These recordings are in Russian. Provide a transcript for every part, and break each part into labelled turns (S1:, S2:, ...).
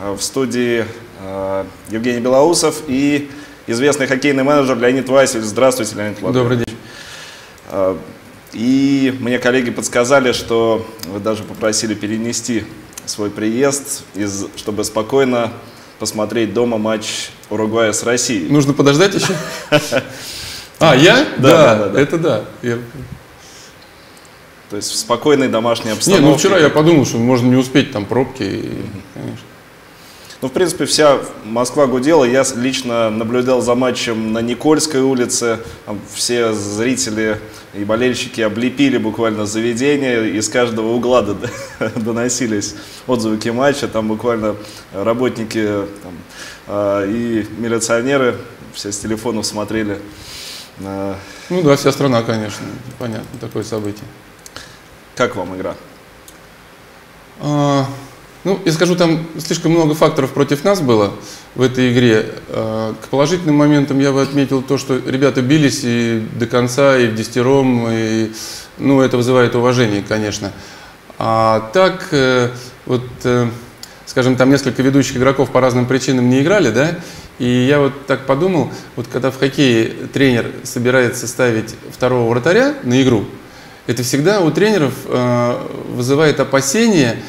S1: В студии Евгений Белоусов и известный хоккейный менеджер Леонид Васильевич. Здравствуйте, Леонид Владимирович.
S2: Добрый день.
S1: И мне коллеги подсказали, что вы даже попросили перенести свой приезд, чтобы спокойно посмотреть дома матч Уругвая с Россией.
S2: Нужно подождать еще? А, я?
S1: Да.
S2: Это да.
S1: То есть в спокойной домашней обстановке.
S2: Не, ну вчера я подумал, что можно не успеть, там пробки, конечно.
S1: Ну, в принципе, вся Москва гудела. Я лично наблюдал за матчем на Никольской улице. Там все зрители и болельщики облепили буквально заведение. Из каждого угла доносились отзвуки матча. Там буквально работники и милиционеры все с телефонов смотрели.
S2: Ну да, вся страна, конечно. Понятно, такое событие.
S1: Как вам игра?
S2: Ну, я скажу, там слишком много факторов против нас было в этой игре. К положительным моментам я бы отметил то, что ребята бились и до конца, и в десятером, и, ну, это вызывает уважение, конечно. А так, вот, скажем, там несколько ведущих игроков по разным причинам не играли, да, и я вот так подумал, вот когда в хоккее тренер собирается ставить второго вратаря на игру, это всегда у тренеров вызывает опасения,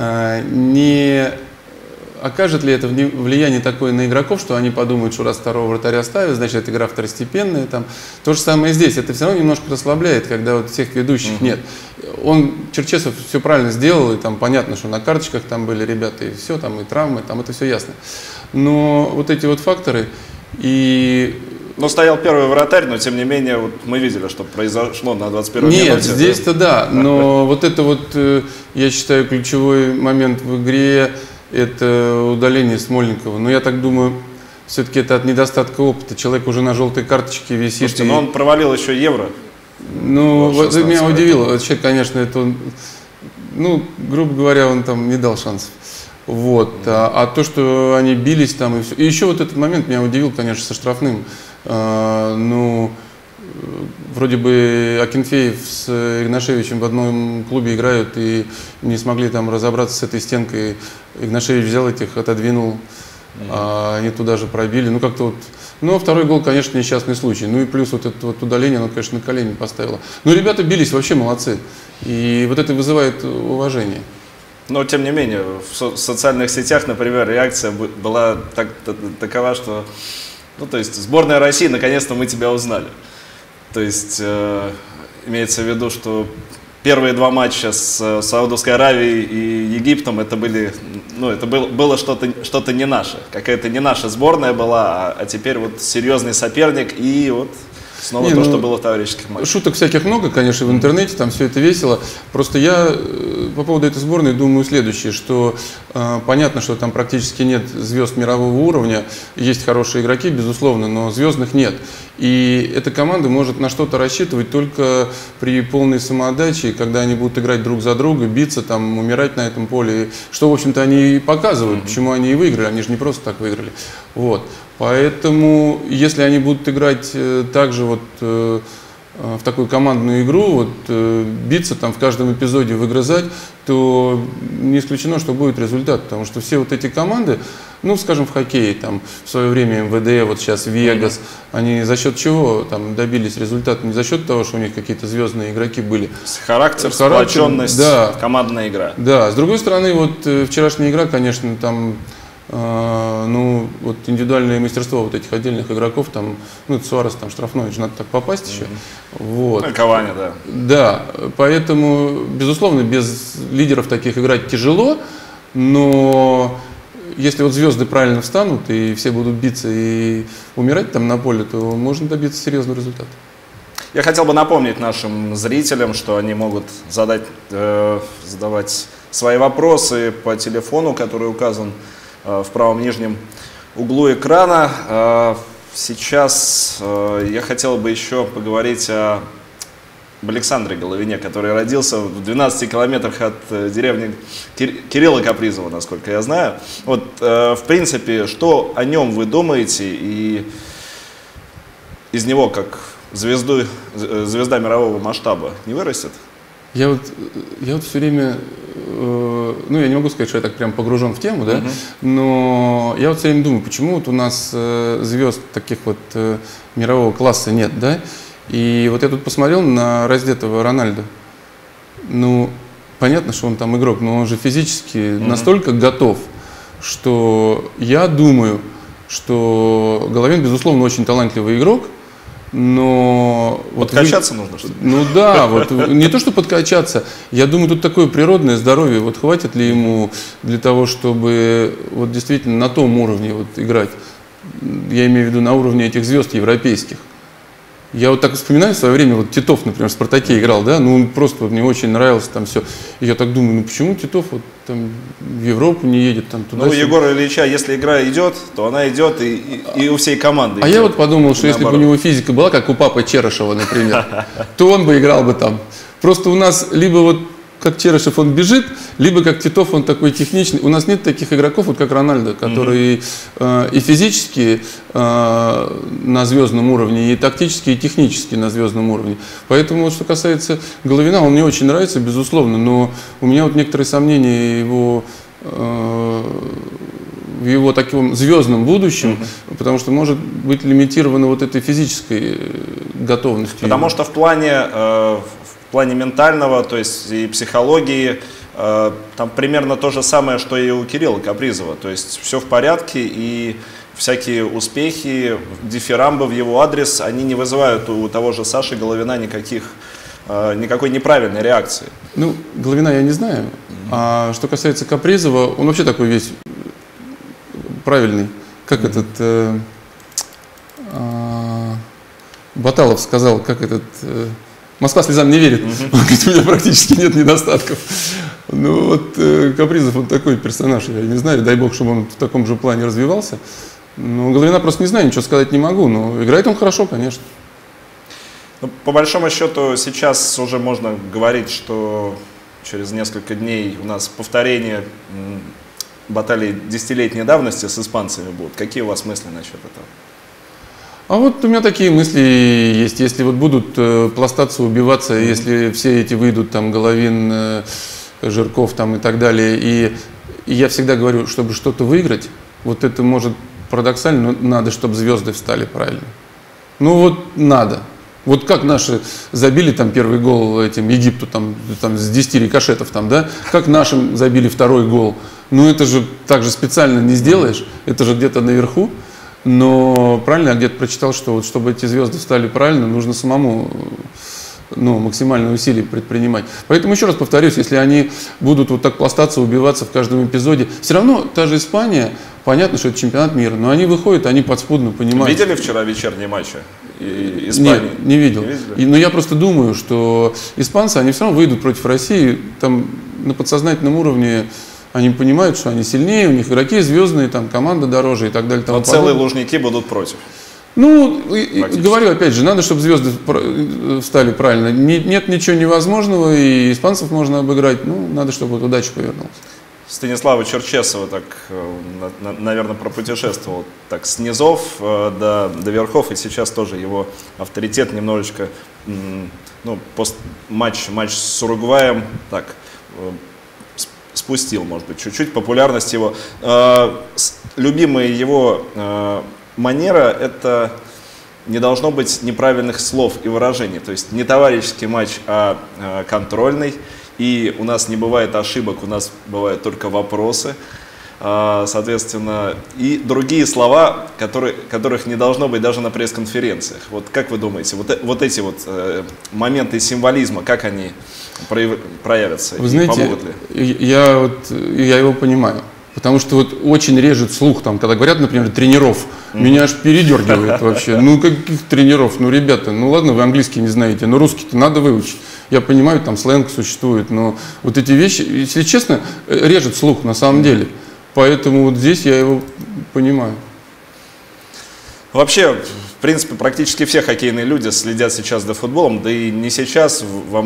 S2: не окажет ли это влияние такое на игроков, что они подумают, что раз второго вратаря ставят, значит, игра второстепенная. Там. То же самое и здесь. Это все равно немножко расслабляет, когда вот всех ведущих нет. Черчесов все правильно сделал, и там понятно, что на карточках там были ребята, и все, там и травмы, там это все ясно. Но вот эти вот факторы и...
S1: Ну, стоял первый вратарь, но тем не менее вот мы видели, что произошло на 21-й минуте.
S2: Нет, здесь-то да, но вот это вот, я считаю, ключевой момент в игре – это удаление Смольникова. Но я так думаю, все-таки это от недостатка опыта. Человек уже на желтой карточке висит.
S1: Слушайте, но он провалил еще Евро.
S2: Ну, вот меня удивило. Человек, конечно, это он, ну, грубо говоря, он там не дал шансов. Вот. А то, что они бились там и все. И еще вот этот момент меня удивил, конечно, со штрафным. Ну, вроде бы Акинфеев с Игнашевичем в одном клубе играют и не смогли там разобраться с этой стенкой. Игнашевич взял этих, отодвинул, а они туда же пробили. Ну, как-то вот. Ну, второй гол, конечно, несчастный случай. Ну и плюс вот это вот удаление, оно, конечно, на колени поставило. Но ребята бились, вообще молодцы. И вот это вызывает уважение.
S1: Но, тем не менее, в социальных сетях, например, реакция была такова, что... Ну, то есть, сборная России, наконец-то мы тебя узнали. То есть, имеется в виду, что первые два матча с Саудовской Аравией и Египтом, это были, ну, это было что-то не наше. Какая-то не наша сборная была, а теперь вот серьезный соперник и вот... Снова то, что было в товарищеских матчах.
S2: Шуток всяких много, конечно, в интернете, там все это весело. Просто я по поводу этой сборной думаю следующее, что понятно, что там практически нет звезд мирового уровня, есть хорошие игроки, безусловно, но звездных нет. И эта команда может на что-то рассчитывать только при полной самоотдаче, когда они будут играть друг за друга, биться, там, умирать на этом поле. Что, в общем-то, они и показывают, почему они и выиграли, они же не просто так выиграли. Вот. Поэтому, если они будут играть также вот в такую командную игру, вот, биться там в каждом эпизоде, выгрызать, то не исключено, что будет результат. Потому что все вот эти команды, ну, скажем, в хоккее, там, в свое время МВД, вот сейчас Вегас, они за счет чего там добились результата? Не за счет того, что у них какие-то звездные игроки были.
S1: Характер, сплоченность, да, командная игра.
S2: Да, с другой стороны, вот вчерашняя игра, конечно, там... Ну, вот индивидуальное мастерство вот этих отдельных игроков, там, ну, это Суарес, там, штрафной, это же надо так попасть еще. Вот.
S1: Ну, Кавани, да.
S2: Да, поэтому, безусловно, без лидеров таких играть тяжело, но если вот звезды правильно встанут, и все будут биться и умирать там на поле, то можно добиться серьезного результата.
S1: Я хотел бы напомнить нашим зрителям, что они могут задавать свои вопросы по телефону, который указан в правом нижнем углу экрана. Сейчас я хотел бы еще поговорить об Александре Головине, который родился в 12 километрах от деревни Кирилла Капризова, насколько я знаю. Вот, в принципе, что о нем вы думаете, и из него как звезда мирового масштаба не вырастет?
S2: Я вот все время ну, я не могу сказать, что я так прям погружен в тему, да, но я вот все время думаю, почему вот у нас звезд таких вот мирового класса нет, да, и вот я тут посмотрел на раздетого Рональдо, ну, понятно, что он там игрок, но он же физически настолько готов, что я думаю, что Головин, безусловно, очень талантливый игрок, но...
S1: Подкачаться нужно, что ли?
S2: Ну да, вот не то, что подкачаться, я думаю, тут такое природное здоровье, вот хватит ли ему для того, чтобы вот действительно на том уровне вот играть, я имею в виду на уровне этих звезд европейских. Я вот так вспоминаю в свое время, вот Титов, например, в «Спартаке» играл, да, ну он просто вот, мне очень нравился там все. И я так думаю, ну почему Титов вот там в Европу не едет, там туда?
S1: Ну, у Егора Ильича, если игра идет, то она идет и у всей команды.
S2: А я вот подумал, что если бы у него физика была, как у папы Черышева, например, то он бы играл бы там. Просто у нас либо вот как Черышев он бежит, либо как Титов он такой техничный. У нас нет таких игроков, вот как Рональдо, которые и физически на звездном уровне, и тактически, и технически на звездном уровне. Поэтому, вот, что касается Головина, он мне очень нравится, безусловно, но у меня вот некоторые сомнения в его таком звездном будущем, потому что может быть лимитировано вот этой физической готовностью.
S1: Потому что в плане ментального, то есть и психологии, там примерно то же самое, что и у Кирилла Капризова. То есть все в порядке, и всякие успехи, дифирамбы в его адрес, они не вызывают у того же Саши Головина никакой неправильной реакции.
S2: Ну, Головина я не знаю. А что касается Капризова, он вообще такой весь правильный. Как этот Баталов сказал, как этот... Москва слезам не верит. Он говорит, у меня практически нет недостатков. Ну вот Капризов, он такой персонаж, я не знаю, дай бог, чтобы он в таком же плане развивался. Но Головина просто не знаю, ничего сказать не могу, но играет он хорошо, конечно.
S1: Ну, по большому счету, сейчас уже можно говорить, что через несколько дней у нас повторение баталий десятилетней давности с испанцами будут. Какие у вас мысли насчет этого?
S2: А вот у меня такие мысли есть. Если вот будут пластаться, убиваться, если все эти выйдут, там, Головин, Жирков там, и так далее, и я всегда говорю, чтобы что-то выиграть, вот это может парадоксально, но надо, чтобы звезды встали правильно. Ну вот надо. Вот как наши забили там первый гол этим Египту там с 10 рикошетов там, да? Как нашим забили второй гол? Ну это же так же специально не сделаешь, это же где-то наверху. Но правильно я где-то прочитал, что вот чтобы эти звезды встали правильно, нужно самому максимальные усилия предпринимать. Поэтому еще раз повторюсь, если они будут вот так пластаться, убиваться в каждом эпизоде, все равно та же Испания, понятно, что это чемпионат мира, но они выходят, они подспудно понимают.
S1: Видели вчера вечерние матчи Испании?
S2: Нет, не видел. Но я просто думаю, что испанцы, они все равно выйдут против России, там на подсознательном уровне. Они понимают, что они сильнее, у них игроки звездные, там команда дороже и так далее.
S1: Но целые Лужники будут против.
S2: Ну, говорю опять же, надо, чтобы звезды встали правильно. Нет ничего невозможного, и испанцев можно обыграть. Ну, надо, чтобы вот удача повернулась.
S1: Станислава Черчесова так, наверное, пропутешествовал так с низов до верхов, и сейчас тоже его авторитет немножечко, матч с Уругваем так спустил, может быть, чуть-чуть популярность его. Любимая его манера – это не должно быть неправильных слов и выражений. То есть не товарищеский матч, а контрольный. И у нас не бывает ошибок, у нас бывают только вопросы. Соответственно, и другие слова, которых не должно быть даже на пресс-конференциях. Вот как вы думаете, вот эти вот моменты символизма, как они проявятся?
S2: Вы знаете,
S1: помогут ли?
S2: Я его понимаю. Потому что вот очень режет слух, там, когда говорят, например, тренеров, меня аж передергивает вообще. Ну, каких тренеров? Ну, ребята, ну ладно, вы английский не знаете, но русский-то надо выучить. Я понимаю, там сленг существует, но вот эти вещи, если честно, режет слух на самом деле. Поэтому вот здесь я его понимаю.
S1: Вообще, в принципе, практически все хоккейные люди следят сейчас за футболом, да и не сейчас.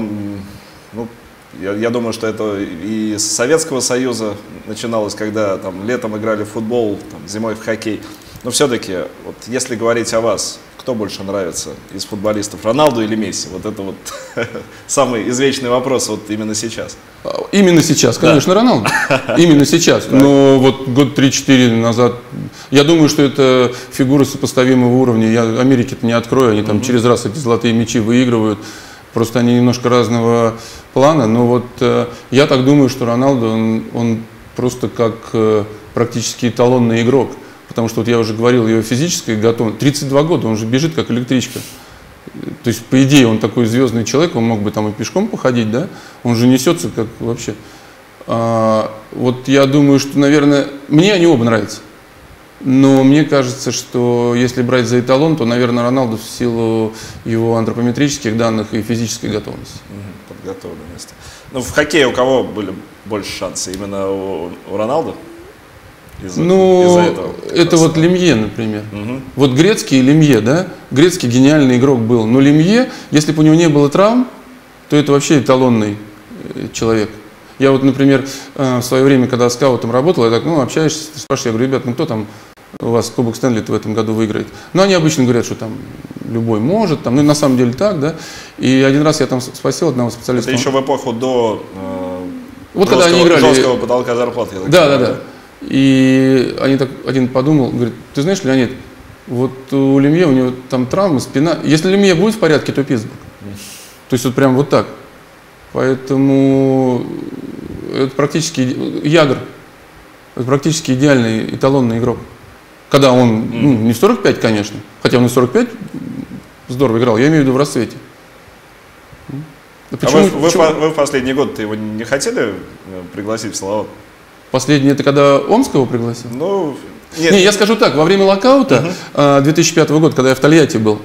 S1: Я думаю, что это и с Советского Союза начиналось, когда там летом играли в футбол, там, зимой в хоккей. Но все-таки, вот, если говорить о вас, кто больше нравится из футболистов, Роналду или Месси? Вот это вот самый извечный вопрос вот именно сейчас.
S2: Именно сейчас, конечно, да. Роналду. Именно сейчас. Но вот год 3-4 назад, я думаю, что это фигуры сопоставимого уровня. Я Америки-то не открою, они там через раз эти золотые мячи выигрывают. Просто они немножко разного плана. Но вот я так думаю, что Роналду, он просто как практически эталонный игрок. Потому что вот я уже говорил, его физическая готовность. 32 года, он же бежит как электричка. То есть, по идее, он такой звездный человек, он мог бы там и пешком походить, да? Он же несется как вообще. Вот я думаю, что, наверное, мне они оба нравятся. Но мне кажется, что если брать за эталон, то, наверное, Роналду в силу его антропометрических данных и физической готовности.
S1: Подготовленности. Ну, в хоккее у кого были больше шансов? Именно у Роналду? Из-за этого,
S2: это вот Лемье, например. Вот Грецкий и Лемье, да? Грецкий гениальный игрок был. Но Лемье, если бы у него не было травм, то это вообще эталонный человек. Я вот, например, в свое время, когда скаутом работал, я так, общаешься, спрашиваю, я говорю, ребят, ну кто там у вас Кубок Стэнли в этом году выиграет? Ну, они обычно говорят, что там любой может, там, ну, на самом деле так, да. И один раз я там спросил одного специалиста.
S1: Это еще в эпоху до
S2: вот когда они играли
S1: жесткого потолка зарплаты.
S2: Да. И один подумал, говорит, ты знаешь, Леонид, вот у Лемье, у него там травма, спина. Если Лемье будет в порядке, то Питтсбург. То есть вот прям вот так. Поэтому это практически Ягр, это практически идеальный эталонный игрок. Когда он, не в 45, конечно, хотя он и в 45 здорово играл, я имею в виду в расцвете.
S1: Почему, вы в последний год его не хотели пригласить в Салават?
S2: Последний, это когда Омского пригласил?
S1: Ну,
S2: нет. Не, я скажу так, во время локаута 2005 года, когда я в Тольятти был,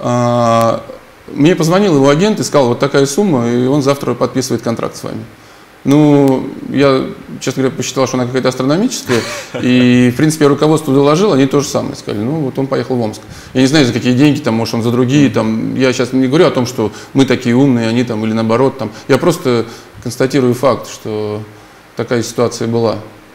S2: мне позвонил его агент и сказал, вот такая сумма, и он завтра подписывает контракт с вами. Ну, я, честно говоря, посчитал, что она какая-то астрономическая, и, в принципе, я руководству доложил, они то же самое сказали, ну, вот он поехал в Омск. Я не знаю, за какие деньги, там, может, он за другие, там, я сейчас не говорю о том, что мы такие умные, они там, или наоборот, там, я просто констатирую факт, что такая ситуация была.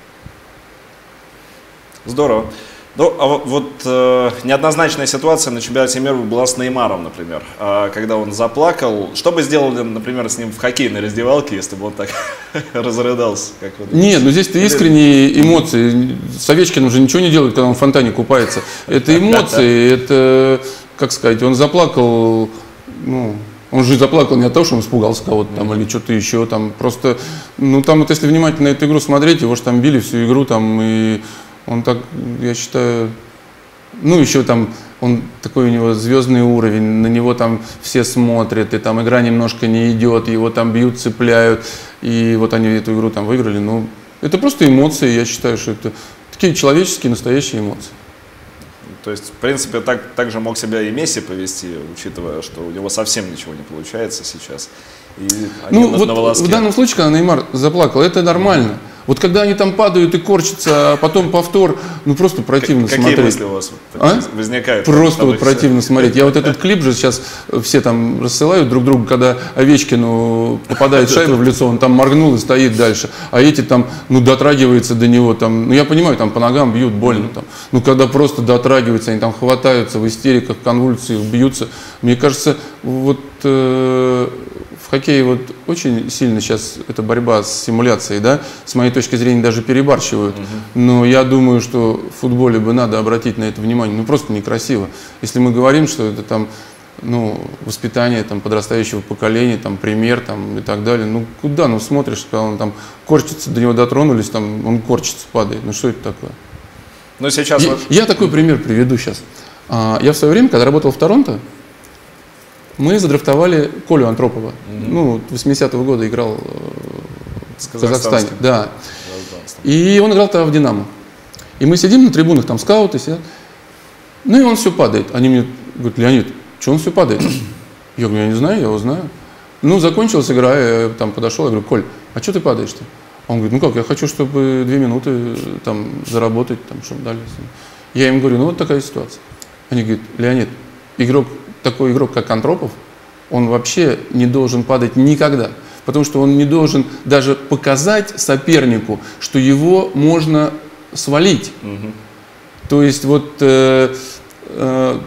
S1: Здорово. Ну, а вот неоднозначная ситуация на чемпионате мира была с Неймаром, например. Когда он заплакал, что бы сделали, например, с ним в хоккейной раздевалке, если бы он так разрыдался? Как вы думаете?
S2: Нет, ну здесь-то искренние эмоции. С Овечкиным же ничего не делают, когда он в фонтане купается. Это эмоции, это, как сказать, он заплакал, ну... Он же заплакал не от того, что он испугался кого-то там или что-то еще там. Просто, ну там вот если внимательно эту игру смотреть, его же там били всю игру там, и он так, я считаю, ну еще там, он такой у него звездный уровень, на него там все смотрят, и там игра немножко не идет, его там бьют, цепляют, и вот они эту игру там выиграли. Ну, это просто эмоции, я считаю, что это такие человеческие, настоящие эмоции.
S1: То есть, в принципе, так же мог себя и Месси повести, учитывая, что у него совсем ничего не получается сейчас. И
S2: ну, вот в данном случае, когда Неймар заплакал, это нормально. Вот когда они там падают и корчатся, а потом повтор, ну просто противно смотреть.
S1: Какие мысли у вас возникают?
S2: Просто вот противно смотреть. Я вот этот клип же сейчас все там рассылают друг другу, когда Овечкину попадает шайба в лицо, он там моргнул и стоит дальше. А эти там, ну, дотрагиваются до него, там, ну, я понимаю, там по ногам бьют, больно там. Ну, когда просто дотрагиваются, они там хватаются в истериках, конвульсиях, бьются. Мне кажется, вот в хоккее вот очень сильно сейчас эта борьба с симуляцией, да, с моей точки зрения даже перебарщивают. Но я думаю, что в футболе бы надо обратить на это внимание. Ну просто некрасиво. Если мы говорим, что это там, ну, воспитание там подрастающего поколения, там пример там и так далее. Ну куда? Ну смотришь, когда он там корчится, до него дотронулись, там он корчится, падает. Ну что это такое?
S1: Но сейчас
S2: я такой пример приведу сейчас. Я в свое время, когда работал в Торонто, мы задрафтовали Колю Антропова. Ну, 80-го года играл в Казахстане. Да. И он играл тогда в «Динамо». И мы сидим на трибунах, там скауты сидят. Ну и он все падает. Они мне говорят, Леонид, что он все падает? Я говорю, я не знаю, я его знаю. Ну, закончилась игра, я там подошел, я говорю, Коль, а что ты падаешь-то? Он говорит, ну как, я хочу, чтобы 2 минуты там заработать, там, чтобы дали. Я им говорю, ну вот такая ситуация. Они говорят, Леонид, такой игрок, как Антропов, он вообще не должен падать никогда. Потому что он не должен даже показать сопернику, что его можно свалить. То есть вот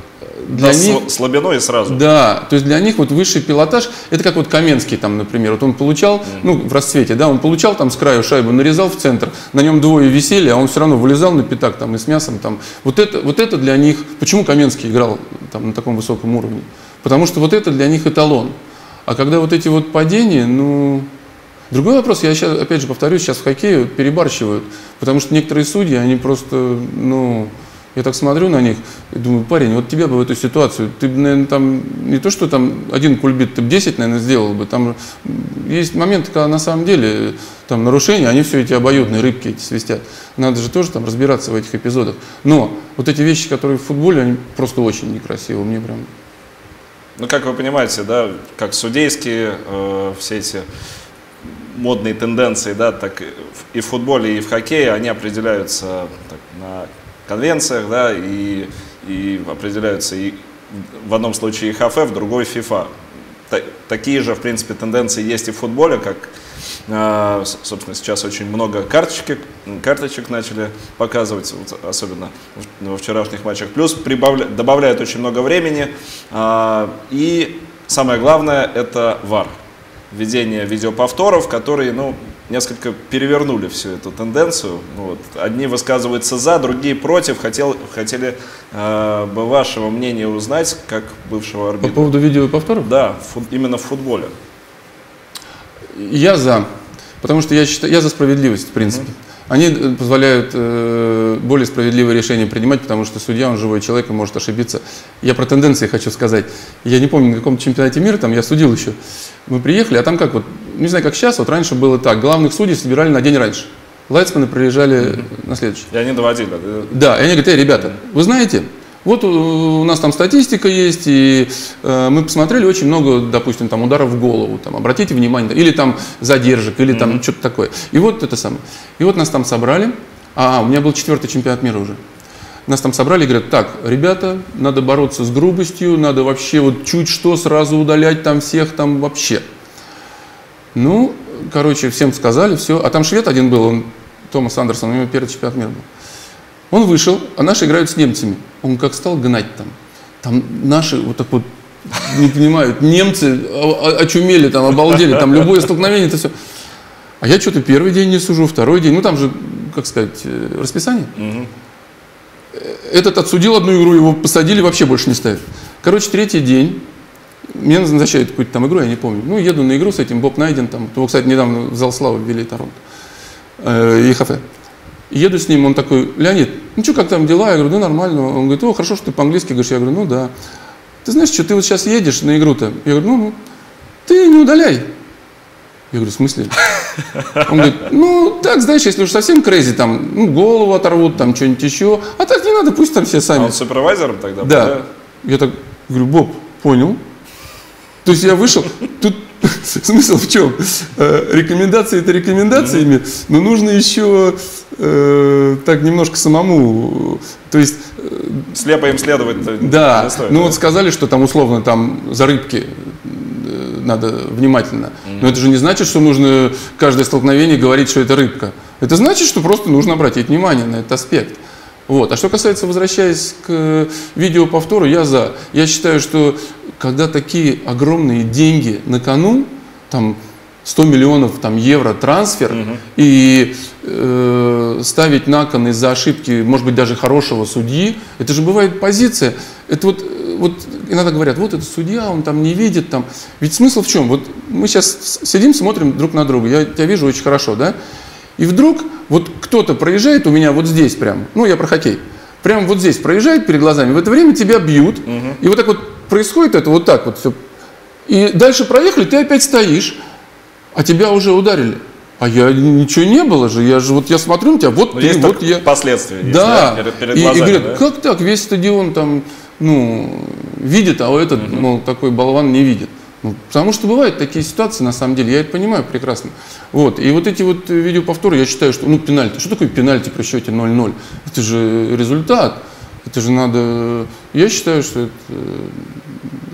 S2: для них...
S1: слабину и сразу.
S2: Да, то есть для них вот высший пилотаж, это как вот Каменский там, например, вот он получал, ну, в расцвете, да, он получал там с краю шайбу, нарезал в центр, на нем двое висели, а он все равно вылезал на пятак там и с мясом там. Вот это для них, почему Каменский играл там на таком высоком уровне? Потому что вот это для них эталон. А когда вот эти вот падения, ну... Другой вопрос, я сейчас, опять же повторюсь, сейчас в хоккее перебарщивают, потому что некоторые судьи, они просто, ну, я так смотрю на них и думаю, парень, вот тебя бы в эту ситуацию, ты бы, наверное, там, не то, что там один кульбит, ты бы 10, наверное, сделал бы, там есть моменты, когда на самом деле там нарушения, они все эти обоюдные рыбки эти свистят. Надо же тоже там разбираться в этих эпизодах. Но вот эти вещи, которые в футболе, они просто очень некрасивые, мне прям...
S1: Ну, как вы понимаете, да, как судейские все эти модные тенденции, да, так и в футболе, и в хоккее, они определяются так, на конвенциях, да, и определяются и в одном случае ИХФ, в другой ФИФА. Такие же, в принципе, тенденции есть и в футболе, как, собственно, сейчас очень много карточек начали показывать, особенно во вчерашних матчах. Плюс добавляют очень много времени. И самое главное – это ВАР. Введение видеоповторов, которые, ну, несколько перевернули всю эту тенденцию. Вот. Одни высказываются за, другие против. Хотели бы вашего мнения узнать, как бывшего арбитра.
S2: По поводу видеоповторов?
S1: Да, именно в футболе.
S2: Я за. Потому что я считаю, я за справедливость, в принципе. Они позволяют более справедливые решения принимать, потому что судья, он живой человек и может ошибиться. Я про тенденции хочу сказать. Я не помню, на каком чемпионате мира, там я судил еще. Мы приехали, а там как вот, не знаю, как сейчас, вот раньше было так, главных судей собирали на день раньше. Лайцманы приезжали на следующий.
S1: И они доводили.
S2: Да, и они говорят, ребята, вы знаете, вот у нас там статистика есть, и мы посмотрели очень много, допустим, там ударов в голову, там, обратите внимание, или там задержек, или там что-то такое. И вот это самое. И вот нас там собрали, у меня был 4-й чемпионат мира уже. Нас там собрали и говорят, так, ребята, надо бороться с грубостью, надо вообще вот чуть что сразу удалять там всех там вообще. Ну, короче, всем сказали, все. А там швед один был, он, Томас Андерсон, у него первый чемпионат мира был. Он вышел, а наши играют с немцами. Он как стал гнать там. Там наши вот так вот не понимают. Немцы очумели, там, обалдели, там любое столкновение, это все. А я что-то первый день не сужу, второй день. Ну там же, как сказать, расписание. Этот отсудил одну игру, его посадили, вообще больше не ставят. Короче, 3-й день. Меня назначают какую-то там игру, я не помню. Ну, еду на игру с этим, Боб Найден. Там. Его, кстати, недавно в зал славы ввели Торонто. ИХФ. Еду с ним, он такой, Леонид, ну что, как там дела? Я говорю, ну нормально. Он говорит, о, хорошо, что ты по-английски говоришь. Я говорю, ну да. Ты знаешь, что ты вот сейчас едешь на игру-то? Я говорю, ну, ты не удаляй. Я говорю, в смысле? Он говорит, ну так, знаешь, если уж совсем крейзи, там, ну, голову оторвут, там, что-нибудь еще. А так не надо, пусть там все сами.
S1: А он супервайзером тогда?
S2: Да. Я так говорю, Боб, понял. То есть я вышел, тут смысл в чем? Рекомендации это рекомендациями, но нужно еще так немножко самому, то есть...
S1: Слепо им следовать.
S2: Да,
S1: не стоит,
S2: ну вот сказали, что там условно там за рыбки надо внимательно. Но это же не значит, что нужно каждое столкновение говорить, что это рыбка. Это значит, что просто нужно обратить внимание на этот аспект. Вот. А что касается, возвращаясь к видеоповтору, я за. Я считаю, что когда такие огромные деньги на кону, там 100 миллионов там, евро трансфер, и ставить на кон из-за ошибки, может быть, даже хорошего судьи, это же бывает позиция. Это вот иногда говорят, вот этот судья, он там не видит. Там. Ведь смысл в чем? Вот мы сейчас сидим, смотрим друг на друга, я тебя вижу очень хорошо, да? И вдруг вот кто-то проезжает у меня вот здесь прям, ну я про хоккей, прям вот здесь проезжает перед глазами, в это время тебя бьют, и вот так вот происходит это вот так вот все. И дальше проехали, ты опять стоишь, а тебя уже ударили. А я ничего не было же, я смотрю на тебя, вот
S1: но
S2: ты,
S1: есть
S2: вот я.
S1: Последствия есть,
S2: да,
S1: перед глазами,
S2: и говорят,
S1: да?
S2: как так, весь стадион там, ну, видит, а этот, мол, такой болван не видит. Ну, потому что бывают такие ситуации, на самом деле, я это понимаю прекрасно. Вот. И вот эти вот видеоповторы, я считаю, что, ну, пенальти. Что такое пенальти при счете 0-0? Это же результат. Это же надо... Я считаю, что это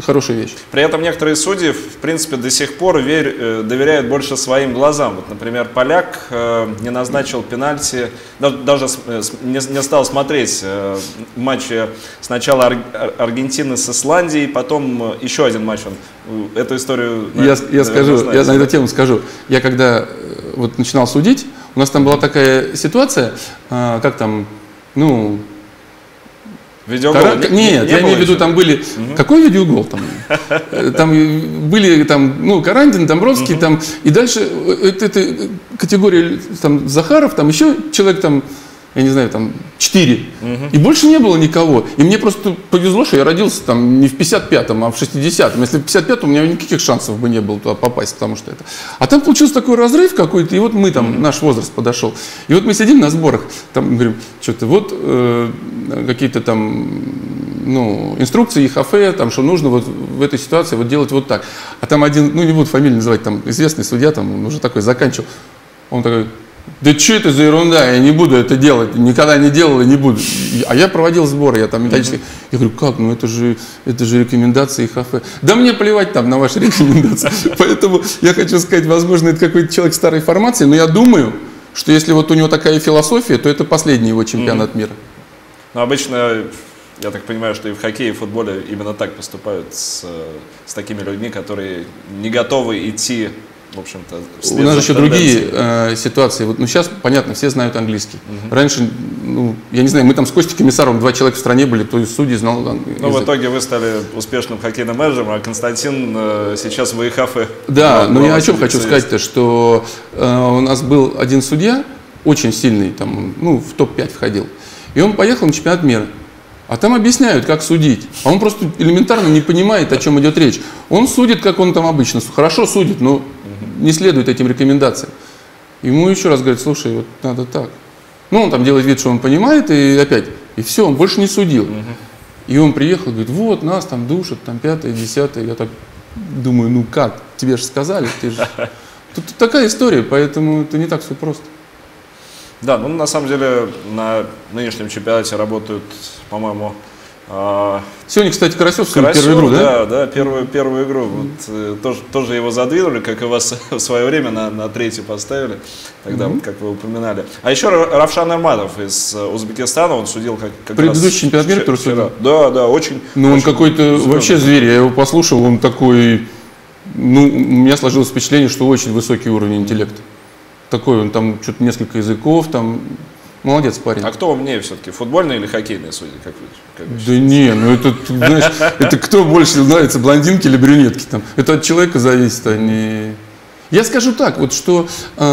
S2: хорошая вещь.
S1: При этом некоторые судьи, в принципе, до сих пор доверяют больше своим глазам. Вот, например, поляк не назначил пенальти, даже не стал смотреть матчи сначала Аргентины с Исландией, потом еще один матч. Эту историю...
S2: Я на эту тему скажу. Я когда вот начинал судить, у нас там была такая ситуация, как там, ну...
S1: Видеогол?
S2: Нет, я имею в виду, там были... Какой видеогол там? Там были, там, Карандин, Домбровский, там, и дальше эта категория, там, Захаров, там еще человек, там, я не знаю, там, 4. И больше не было никого. И мне просто повезло, что я родился там не в 55-м, а в 60-м. Если в 55-м, у меня никаких шансов бы не было туда попасть, потому что это... А там получился такой разрыв какой-то, и вот мы там, наш возраст подошел. И вот мы сидим на сборах, там, говорим, что-то вот какие-то там, инструкции ИХФ, там, что нужно вот в этой ситуации вот делать вот так. А там один, не буду фамилию называть, там, известный судья, там, он уже такой заканчивал. Он такой... Да что это за ерунда, я не буду это делать, никогда не делал и не буду. А я проводил сборы, я там методически. Я говорю, как, это же рекомендации ИХФ. Да мне плевать там на ваши рекомендации. Поэтому я хочу сказать, возможно, это какой-то человек старой формации, но я думаю, что если вот у него такая философия, то это последний его чемпионат мира.
S1: Но обычно, я так понимаю, что и в хоккее, и в футболе именно так поступают с такими людьми, которые не готовы идти... В общем-то,
S2: у нас еще другие ситуации. Вот, сейчас, понятно, все знают английский. Раньше, я не знаю, мы там с Костей Комиссаровым 2 человека в стране были, кто из судей знал язык.
S1: В итоге вы стали успешным хоккейным менеджером, а Константин сейчас в ИХФ.
S2: Да, но я о чем хочу сказать-то, что у нас был один судья, очень сильный, там, в топ-5 входил, и он поехал на чемпионат мира. А там объясняют, как судить. А он просто элементарно не понимает, о чем идет речь. Он судит, как он там обычно. Хорошо судит, но не следует этим рекомендациям. Ему еще раз говорят, слушай, вот надо так. Он там делает вид, что он понимает, и опять. И все, он больше не судил. И он приехал, говорит, вот, нас там душат, там 5-е, 10-е. Я так думаю, как? Тебе же сказали, ты же... Тут такая история, поэтому это не так все просто.
S1: Да, на самом деле на нынешнем чемпионате работают, по-моему...
S2: Сегодня, кстати, Карасев первую игру, да?
S1: Да, первую игру. Вот, тоже его задвинули, как и вас в свое время на третью поставили, тогда, вот, как вы упоминали. А еще Равшан Эрматов из Узбекистана, он судил как
S2: предыдущий чемпионат мира, который судил?
S1: Да, очень...
S2: он какой-то вообще зверь, я его послушал, он такой... у меня сложилось впечатление, что очень высокий уровень интеллекта. Такой, он там что-то несколько языков, там... Молодец парень.
S1: А кто умнее все-таки, футбольные или хоккейные судьи? Как вы
S2: да не, это, знаешь, это кто больше нравится, блондинки или брюнетки? Там? Это от человека зависит, а не... Я скажу так, вот что,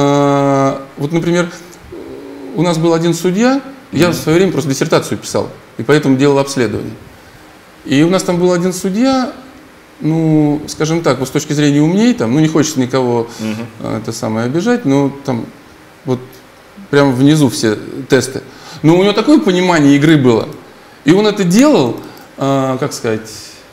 S2: вот, например, у нас был один судья, я в свое время просто диссертацию писал, и поэтому делал обследование. И у нас там был один судья, скажем так, вот с точки зрения умней, там, не хочется никого это самое обижать, но там вот прямо внизу все тесты. Но у него такое понимание игры было. И он это делал, как сказать,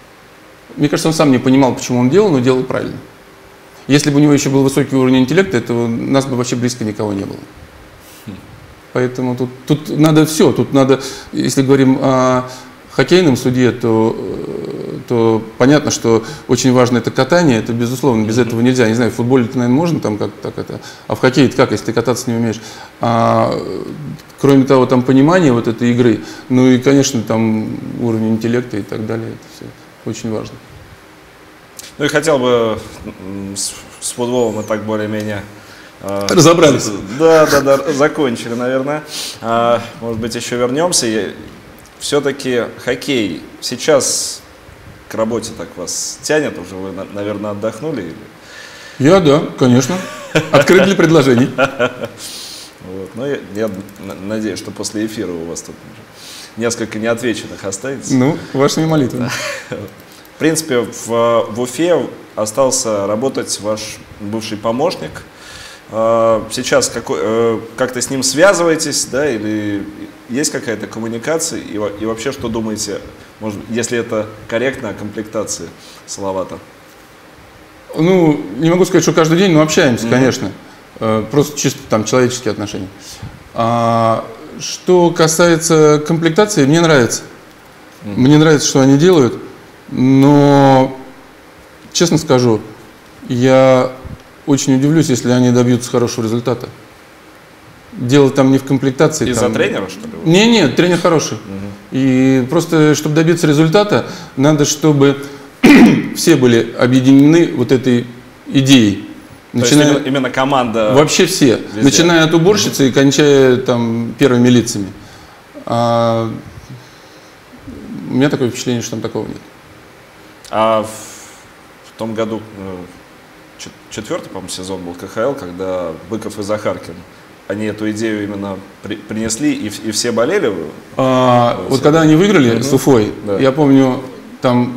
S2: мне кажется, он сам не понимал, почему он делал, но делал правильно. Если бы у него еще был высокий уровень интеллекта, этого нас бы вообще близко никого не было. Поэтому тут надо все. Тут надо, если говорим о хоккейном судье, то понятно, что очень важно это катание, это безусловно, без этого нельзя. Не знаю, в футболе, наверное, можно там как так это, а в хоккее как, если ты кататься не умеешь. Кроме того, там понимание вот этой игры, и, конечно, там уровень интеллекта и так далее, это все очень важно.
S1: И хотел бы с футболом мы так более-менее...
S2: Разобрались.
S1: Да, закончили, наверное. Может быть, еще вернемся. Все-таки хоккей сейчас к работе так вас тянет уже? Вы, наверное, отдохнули?
S2: Я, да, конечно. Открыт для предложений.
S1: Вот. Я надеюсь, что после эфира у вас тут несколько неотвеченных останется.
S2: Вашими молитвами.
S1: В принципе, в Уфе остался работать ваш бывший помощник. Сейчас как-то с ним связываетесь, да, или есть какая-то коммуникация? И вообще, что думаете, может, если это корректно, о комплектации Салавата?
S2: Не могу сказать, что каждый день, но общаемся, конечно. Просто чисто там человеческие отношения. Что касается комплектации, мне нравится. Мне нравится, что они делают. Но, честно скажу, я очень удивлюсь, если они добьются хорошего результата. Дело там не в комплектации.
S1: Из-за тренера, что ли?
S2: Нет, тренер хороший. И просто, чтобы добиться результата, надо, чтобы все были объединены вот этой идеей.
S1: Начиная... То есть именно команда.
S2: Вообще все. Везде. Начиная от уборщицы и кончая там первыми лицами. У меня такое впечатление, что там такого нет.
S1: А в том году четвертый, по-моему, сезон был КХЛ, когда Быков и Захаркин, они эту идею именно принесли, и все болели?
S2: Вот когда они выиграли с Уфой, да. Я помню, там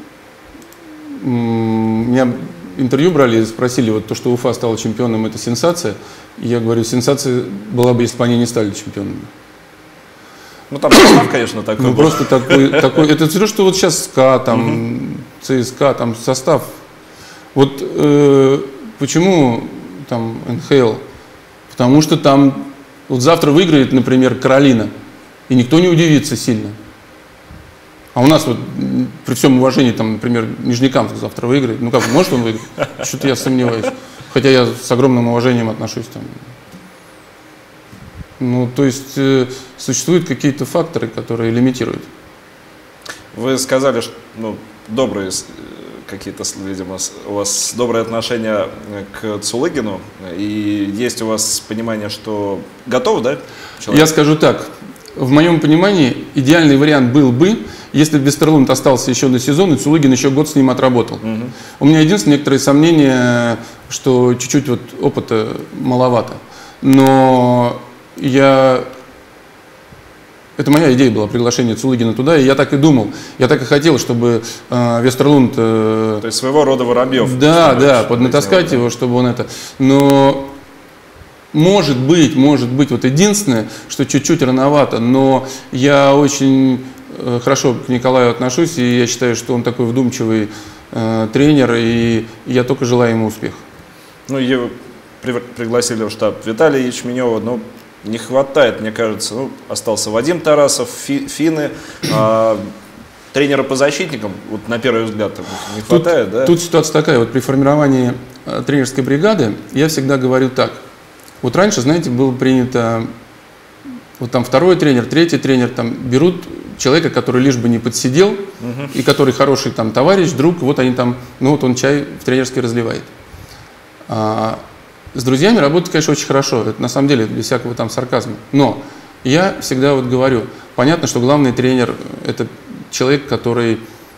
S2: меня интервью брали и спросили, вот то, что Уфа стала чемпионом, это сенсация. И я говорю, сенсация была бы, если бы они не стали чемпионами.
S1: Ну там состав, конечно, такой.
S2: Ну просто такой. Это все, что вот сейчас СКА, там, ЦСКА, там состав. Вот почему там НХЛ? Потому что там вот завтра выиграет, например, Каролина, и никто не удивится сильно. А у нас вот при всем уважении, там, например, Нижнекамск завтра выиграет. Ну как, может он выиграть? Что-то я сомневаюсь. Хотя я с огромным уважением отношусь там. Ну, то есть существуют какие-то факторы, которые лимитируют.
S1: Вы сказали, что добрые какие-то, видимо, у вас добрые отношения к Цулыгину, и есть у вас понимание, что готов, да, человек?
S2: Я скажу так. В моем понимании идеальный вариант был бы, если бы Вестерлунд остался еще на сезон, и Цулыгин еще год с ним отработал. У меня единственное некоторые сомнения, что чуть-чуть вот опыта маловато. Но это моя идея была, приглашение Цулыгина туда, и я так и думал. Я так и хотел, чтобы Вестерлунд...
S1: То есть своего рода Воробьев.
S2: Да, поднатаскать его, чтобы он это... Но может быть, вот единственное, что чуть-чуть рановато, но я очень хорошо к Николаю отношусь, и я считаю, что он такой вдумчивый тренер, и я только желаю ему успеха.
S1: Ну, его пригласили в штаб Виталия Ячменева, но не хватает, мне кажется. Остался Вадим Тарасов, финны, тренера по защитникам, вот на первый взгляд, не хватает, да?
S2: Тут ситуация такая, вот при формировании тренерской бригады я всегда говорю так. Вот раньше, знаете, было принято, вот там второй тренер, третий тренер, там берут человека, который лишь бы не подсидел, и который хороший там товарищ, друг, вот они там, вот он чай в тренерской разливает. С друзьями работать, конечно, очень хорошо, это на самом деле без всякого там сарказма. Но я всегда вот говорю, понятно, что главный тренер – это человек, который,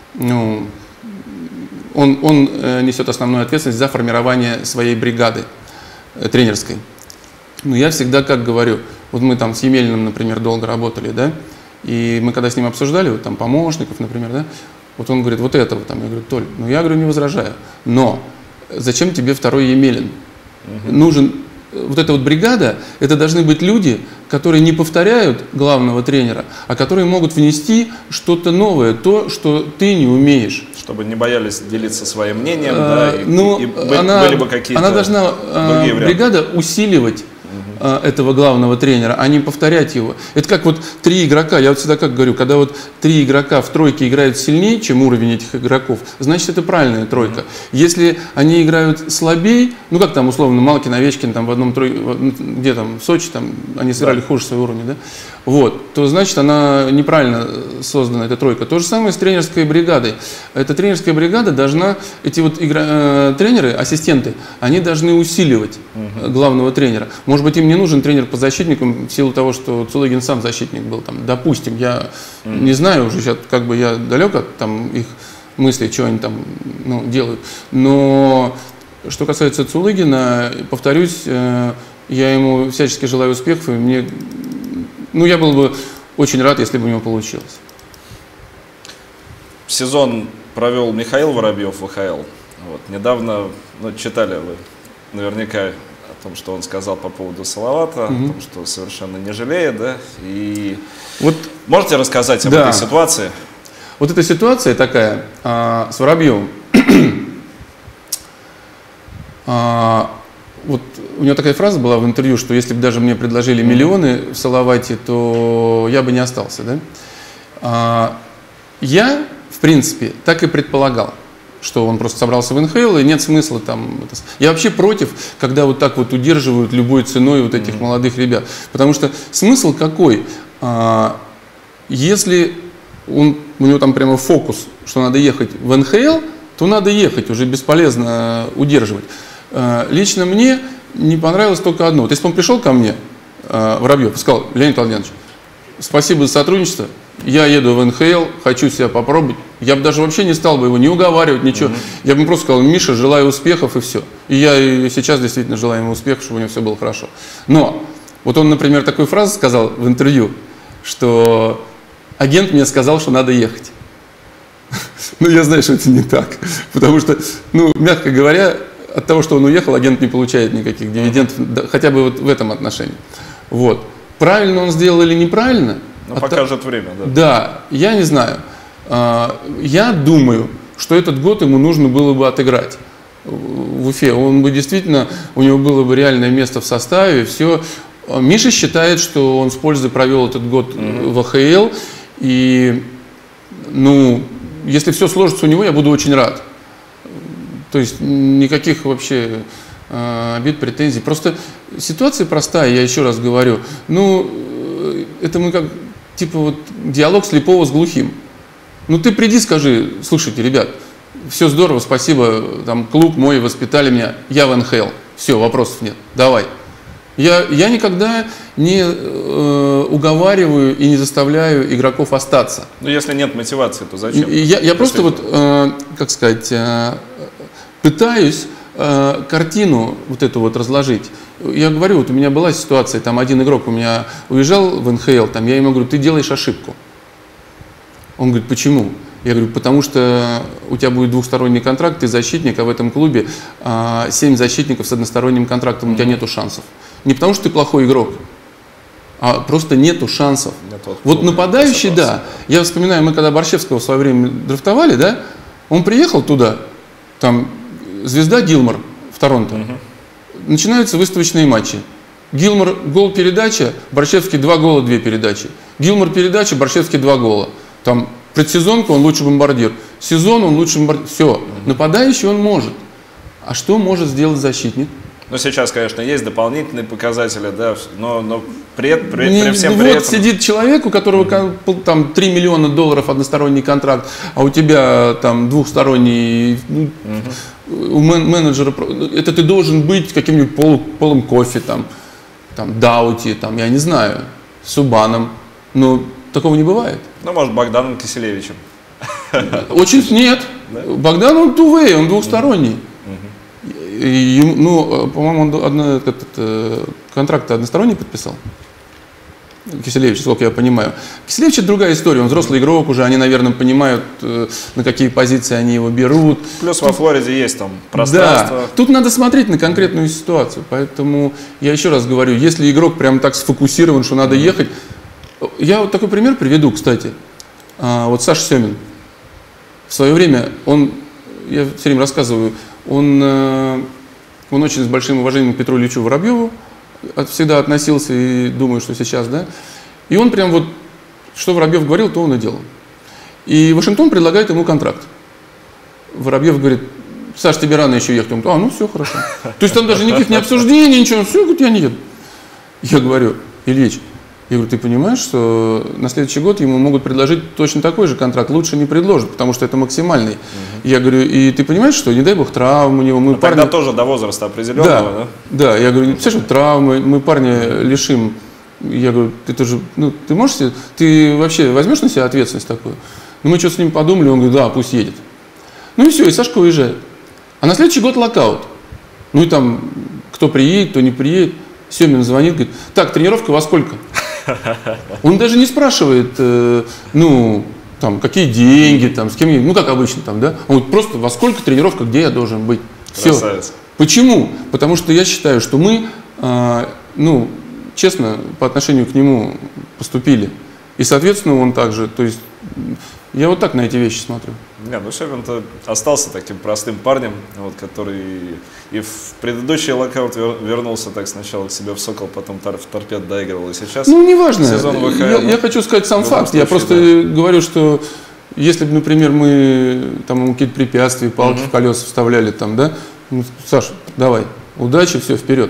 S2: он несет основную ответственность за формирование своей бригады тренерской. Но я всегда как говорю, вот мы там с Емелиным, например, долго работали, да, и мы когда с ним обсуждали, вот там помощников, например, да, вот он говорит, вот этого там, я говорю, Толь, я говорю, не возражаю, но зачем тебе второй Емелин? Нужен, вот эта вот бригада, это должны быть люди, которые не повторяют главного тренера, а которые могут внести что-то новое, то, что ты не умеешь.
S1: Чтобы не боялись делиться своим мнением, да, были бы какие-то
S2: она должна, бригада, усиливать этого главного тренера, а не повторять его. Это как вот 3 игрока, я вот всегда как говорю, когда вот 3 игрока в тройке играют сильнее, чем уровень этих игроков, значит это правильная тройка. Если они играют слабее, ну как там условно Малкин, Овечкин там в одном тройке, где там в Сочи, там они сыграли хуже своего уровня, да? Вот, то значит она неправильно создана, эта тройка. То же самое с тренерской бригадой. Эта тренерская бригада должна, эти вот тренеры, ассистенты, они должны усиливать главного тренера. Может быть, им не нужен тренер по защитникам в силу того, что Цулыгин сам защитник был там. Допустим, я не знаю уже, сейчас как бы я далек от там их мыслей, что они там делают. Но что касается Цулыгина, повторюсь, я ему всячески желаю успехов, и мне, я был бы очень рад, если бы у него получилось.
S1: Сезон провел Михаил Воробьев в ВХЛ. Вот. Недавно читали вы наверняка о том, что он сказал по поводу Салавата, о том, что совершенно не жалеет, да? И вот можете рассказать об этой ситуации?
S2: Вот эта ситуация такая с Воробьевым. Вот у него такая фраза была в интервью, что если бы даже мне предложили миллионы в Салавате, то я бы не остался, да? Я в принципе, так и предполагал, что он просто собрался в НХЛ, и нет смысла там... Я вообще против, когда вот так вот удерживают любой ценой вот этих молодых ребят. Потому что смысл какой? Если у него там прямо фокус, что надо ехать в НХЛ, то надо ехать, уже бесполезно удерживать. Лично мне не понравилось только одно. Вот если бы он пришел ко мне, Воробьев, и сказал: Леонид Владимирович, спасибо за сотрудничество, я еду в НХЛ, хочу себя попробовать. Я бы даже вообще не стал бы его не уговаривать, ничего. Я бы ему просто сказал: Миша, желаю успехов, и все. И я и сейчас действительно желаю ему успехов, чтобы у него все было хорошо. Но вот он, например, такую фразу сказал в интервью, что агент мне сказал, что надо ехать. Ну, я знаю, что это не так. Потому что, ну, мягко говоря, от того, что он уехал, агент не получает никаких дивидендов, хотя бы вот в этом отношении. Вот. Правильно он сделал или неправильно?
S1: Ну, покажет время, да.
S2: Да, я не знаю. Я думаю, что этот год ему нужно было бы отыграть в Уфе. Он бы действительно, у него было бы реальное место в составе, все. Миша считает, что он с пользой провел этот год в АХЛ. И, ну, если все сложится у него, я буду очень рад. То есть никаких вообще обид, претензий. Просто ситуация простая, я еще раз говорю. Ну, это мы как, типа, вот диалог слепого с глухим. Ну, ты приди, скажи: слушайте, ребят, все здорово, спасибо, там, клуб мой, воспитали меня, я в НХЛ. Все, вопросов нет, давай. Я никогда не уговариваю и не заставляю игроков остаться.
S1: Ну, если нет мотивации, то зачем?
S2: Я просто вот, как сказать, пытаюсь картину вот эту вот разложить. Я говорю, вот у меня была ситуация, там один игрок у меня уезжал в НХЛ, там я ему говорю: ты делаешь ошибку. Он говорит: почему? Я говорю: потому что у тебя будет двухсторонний контракт, ты защитник, а в этом клубе 7 защитников с односторонним контрактом, у тебя нету шансов. Не потому что ты плохой игрок, а просто нету шансов. Вот нападающий, да. Я вспоминаю, мы когда Борщевского в свое время драфтовали, да, он приехал туда, там звезда Гилмор в Торонто. Начинаются выставочные матчи. Гилмор гол, передача, Борщевский 2 гола, 2 передачи. Гилмор передача, Борщевский 2 гола. Там предсезонка, он лучший бомбардир. Сезон, он лучший бомбардир. Все. Нападающий он может. А что может сделать защитник?
S1: Ну, сейчас, конечно, есть дополнительные показатели, да, но при всем
S2: вот
S1: при этом...
S2: сидит человек, у которого там $3 миллиона односторонний контракт, а у тебя там двухсторонний, у менеджера, это ты должен быть каким-нибудь полом кофе, там Даути, там, я не знаю, Субаном, но такого не бывает.
S1: Ну, может, Богданом Киселевичем.
S2: Очень нет. Богдан, он two-way, он двухсторонний. Ну, по-моему, он контракт односторонний подписал. Киселевич, сколько я понимаю. Киселевич — это другая история, он взрослый игрок уже, они, наверное, понимают, на какие позиции они его берут.
S1: Плюс во Флориде есть там пространство.
S2: Да, тут надо смотреть на конкретную ситуацию, поэтому я еще раз говорю, если игрок прям так сфокусирован, что надо ехать. Я вот такой пример приведу, кстати. Вот Саша Семин. В свое время я все время рассказываю, он очень с большим уважением к Петру Ильичу Воробьеву всегда относился, и думаю, что сейчас, да. И он прям вот, что Воробьев говорил, то он и делал. И Вашингтон предлагает ему контракт. Воробьев говорит: Саш, тебе рано еще ехать. Он говорит: ну все, хорошо. То есть там даже никаких не обсуждений, ничего, все, говорит, я не еду. Я говорю: Ильич, я говорю, ты понимаешь, что на следующий год ему могут предложить точно такой же контракт, лучше не предложат, потому что это максимальный. Я говорю, и ты понимаешь, что, не дай бог, травмы у него, мы парня...
S1: Тогда тоже до возраста определенного, да?
S2: Да, я говорю, представляешь, вот травмы, мы парня лишим. Я говорю, ты можешь себе, ты вообще возьмешь на себя ответственность такую? Ну, мы что с ним подумали, он говорит: да, пусть едет. Ну и все, и Сашка уезжает. А на следующий год локаут. Ну и там, кто приедет, кто не приедет. Семин звонит, говорит: так, тренировка во сколько? Он даже не спрашивает, там, какие деньги, там, с кем, как обычно, там, да? Он говорит: просто во сколько тренировка, где я должен быть. Все.
S1: Красавец.
S2: Почему? Потому что я считаю, что мы, честно, по отношению к нему поступили. И, соответственно, он также, то есть, я вот так на эти вещи смотрю.
S1: Не, ну Семин-то остался таким простым парнем, вот, который и в предыдущий локаут вернулся так сначала к себе в Сокол, потом в Торпед доигрывал, и сейчас...
S2: Ну, неважно.
S1: Сезон ВХЛ,
S2: я хочу сказать сам факт.
S1: случае,
S2: Я просто говорю, что если бы, например, мы там ему какие-то препятствия, палки в колеса вставляли, там, да, ну, Саша, давай, удачи, все, вперед.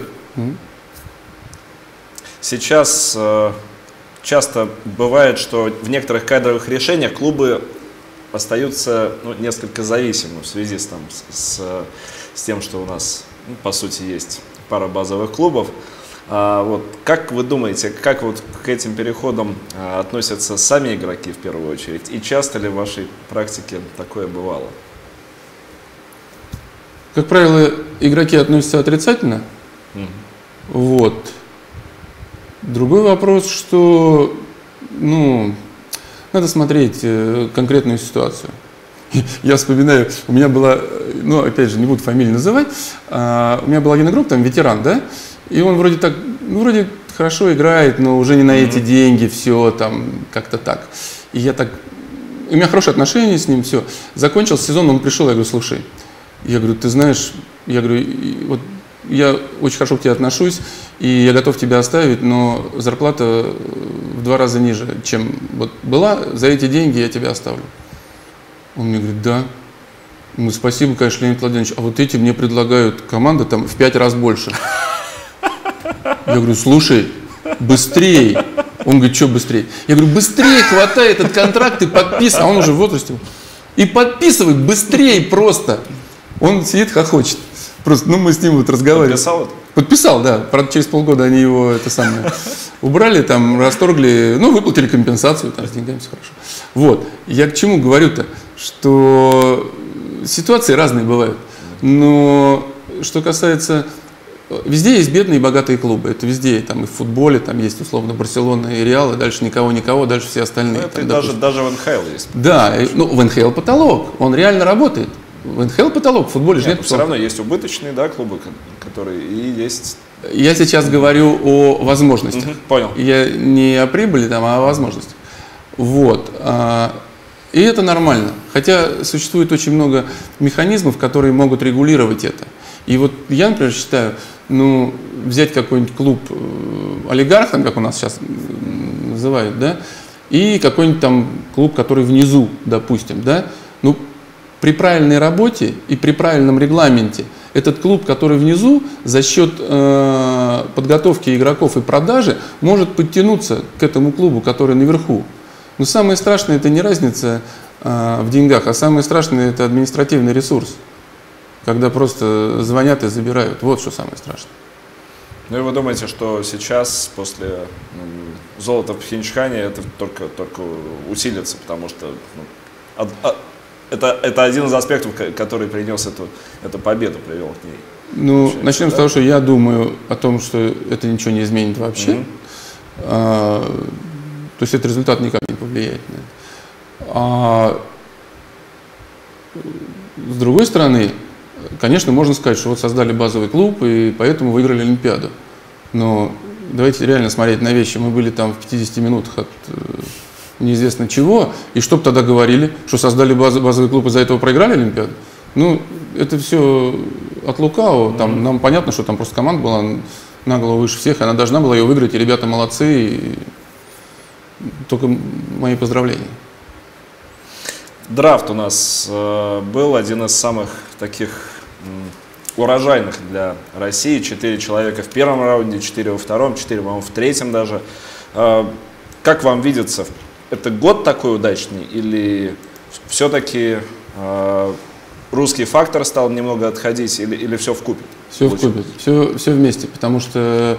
S1: Сейчас часто бывает, что в некоторых кадровых решениях клубы остаются несколько зависимы в связи с тем, что у нас, по сути, есть пара базовых клубов. Вот, как вы думаете, как вот к этим переходам относятся сами игроки в первую очередь? И часто ли в вашей практике такое бывало?
S2: Как правило, игроки относятся отрицательно. Вот. Другой вопрос, что, надо смотреть конкретную ситуацию. Я вспоминаю, у меня была, опять же, не буду фамилию называть, у меня был один игрок, там, ветеран, да, и он вроде так, вроде хорошо играет, но уже не на эти деньги, все, там, как-то так. И я так, у меня хорошие отношения с ним, все. Закончился сезон, он пришел, я говорю, слушай, я говорю, ты знаешь, я говорю, вот я очень хорошо к тебе отношусь, и я готов тебя оставить, но зарплата в 2 раза ниже, чем вот была, за эти деньги я тебя оставлю. Он мне говорит, да. Ну, спасибо, конечно, Леонид Владимирович, а вот эти мне предлагают команда там в 5 раз больше. Я говорю, слушай, быстрее. Он говорит, что быстрее? Я говорю, быстрее хватай этот контракт и подписывай. А он уже в возрасте. И подписывай быстрее просто. Он сидит, хохочет. Просто, мы с ним вот разговаривали.
S1: Подписал это?
S2: Подписал, да. Правда, через полгода они его убрали, там, расторгли, выплатили компенсацию, там, с деньгами все хорошо. Вот. Я к чему говорю-то? Что ситуации разные бывают. Но что касается... Везде есть бедные и богатые клубы. Это везде. Там и в футболе, там есть условно Барселона и Реал, и дальше никого, дальше все остальные.
S1: Это
S2: там,
S1: даже в НХЛ есть.
S2: Да, в НХЛ потолок. Он реально работает. В НХЛ потолок, в футболе же нет потолка.
S1: Все равно есть убыточные, да, клубы, которые и есть...
S2: Я сейчас говорю о возможностях.
S1: Понял.
S2: Я не о прибыли, а о возможностях. Вот. И это нормально. Хотя существует очень много механизмов, которые могут регулировать это. И вот я, например, считаю, взять какой-нибудь клуб олигарх, там, как у нас сейчас называют, да, и какой-нибудь там клуб, который внизу, допустим, да, при правильной работе и при правильном регламенте этот клуб, который внизу, за счет подготовки игроков и продажи может подтянуться к этому клубу, который наверху. Но самое страшное – это не разница в деньгах, а самое страшное – это административный ресурс, когда просто звонят и забирают. Вот что самое страшное.
S1: И вы думаете, что сейчас, после золота в Пхенчхане, это только усилится, потому что это один из аспектов, который принес эту победу, привел к ней.
S2: Начнем с того, что я думаю о том, что это ничего не изменит вообще. То есть этот результат никак не повлияет на это. С другой стороны, конечно, можно сказать, что вот создали базовый клуб и поэтому выиграли Олимпиаду. Но давайте реально смотреть на вещи. Мы были там в 50 минутах от неизвестно чего. И что бы тогда говорили? Что создали базовый клуб и из-за этого проиграли Олимпиаду? Это все от лукавого. Там, нам понятно, что там просто команда была на голову выше всех, и она должна была ее выиграть, и ребята молодцы. И только мои поздравления.
S1: Драфт у нас был один из самых таких урожайных для России. 4 человека в первом раунде, 4 во втором, 4, по-моему, в третьем даже. Как вам видится, это год такой удачный или все-таки русский фактор стал немного отходить или все вкупе?
S2: Все вкупе, все вместе, потому что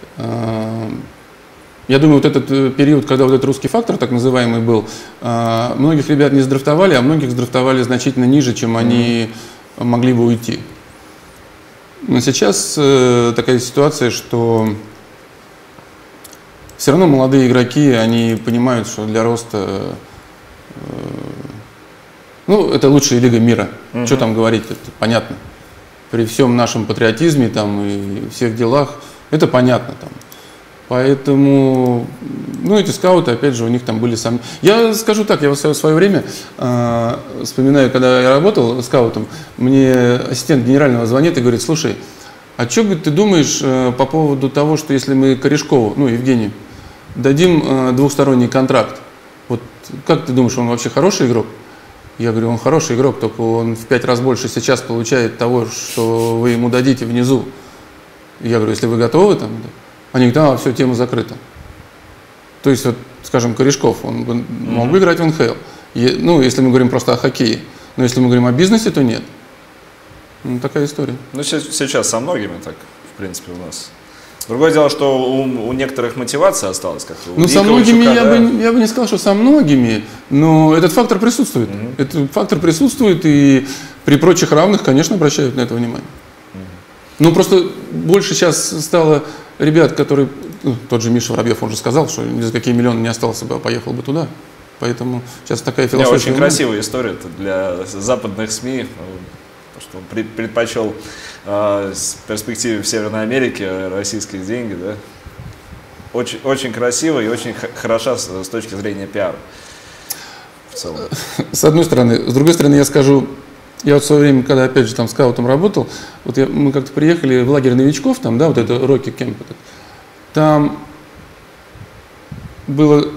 S2: я думаю, вот этот период, когда вот этот русский фактор, так называемый, был, многих ребят не сдрафтовали, а многих сдрафтовали значительно ниже, чем они могли бы уйти. Но сейчас такая ситуация, что все равно молодые игроки, они понимают, что для роста, это лучшая лига мира. Что там говорить, это понятно. При всем нашем патриотизме там, и всех делах, это понятно. Там. Поэтому, эти скауты, опять же, у них там были сомнения. Я скажу так, я в свое время вспоминаю, когда я работал скаутом, мне ассистент генерального звонит и говорит: слушай, а что, говорит, ты думаешь по поводу того, что если мы Корешкову, Евгению, дадим двухсторонний контракт, вот как ты думаешь, он вообще хороший игрок? Я говорю, он хороший игрок, только он в 5 раз больше сейчас получает того, что вы ему дадите внизу. Я говорю, если вы готовы там, да? Они говорят, все, тема закрыта. То есть, вот, скажем, Корешков, он мог бы играть в НХЛ. Ну, если мы говорим просто о хоккее. Но если мы говорим о бизнесе, то нет. Ну, такая история.
S1: Ну, сейчас со многими так, в принципе, у нас. Другое дело, что у некоторых мотивация осталась как-то.
S2: Ну, со многими я бы не сказал, что со многими, но этот фактор присутствует. Этот фактор присутствует, и при прочих равных, конечно, обращают на это внимание. Ну, просто больше сейчас стало ребят, которые... Ну, тот же Миша Воробьев, он же сказал, что ни за какие миллионы не остался бы, а поехал бы туда. Поэтому сейчас такая философия.
S1: Очень красивая история для западных СМИ, что он предпочел с перспективы в Северной Америке российские деньги, да? Очень, очень красиво и очень хороша с точки зрения пиара. В целом.
S2: С одной стороны. С другой стороны, я скажу, я вот в свое время, когда опять же там скаутом работал, вот мы как-то приехали в лагерь новичков, там, да, вот это Рокки Кемп, там было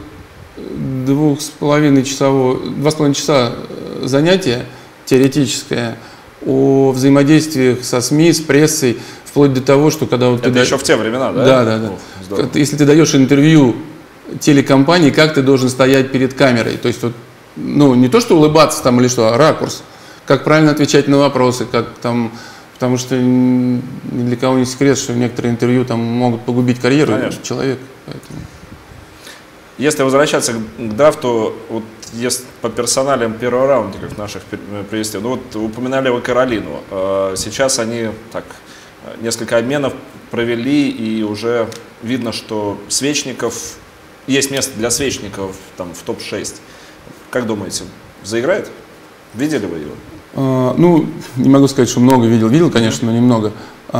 S2: 2,5 часа занятие теоретическое о взаимодействиях со СМИ, с прессой, вплоть до того, что когда вот
S1: это еще в те времена, да?
S2: Да. Если ты даешь интервью телекомпании, как ты должен стоять перед камерой, то есть вот, ну, не то, что улыбаться там или что, а ракурс, как правильно отвечать на вопросы, как там, потому что ни для кого не секрет, что некоторые интервью там могут погубить карьеру человека. Поэтому.
S1: Если возвращаться к драфту, вот если по персоналиям первого раунда, как наших привести, ну вот упоминали вы Каролину, сейчас они так несколько обменов провели, и уже видно, что Свечников, есть место для Свечников там в топ-6. Как думаете, заиграет? Видели вы его?
S2: Ну, не могу сказать, что много видел. Видел, конечно, но немного.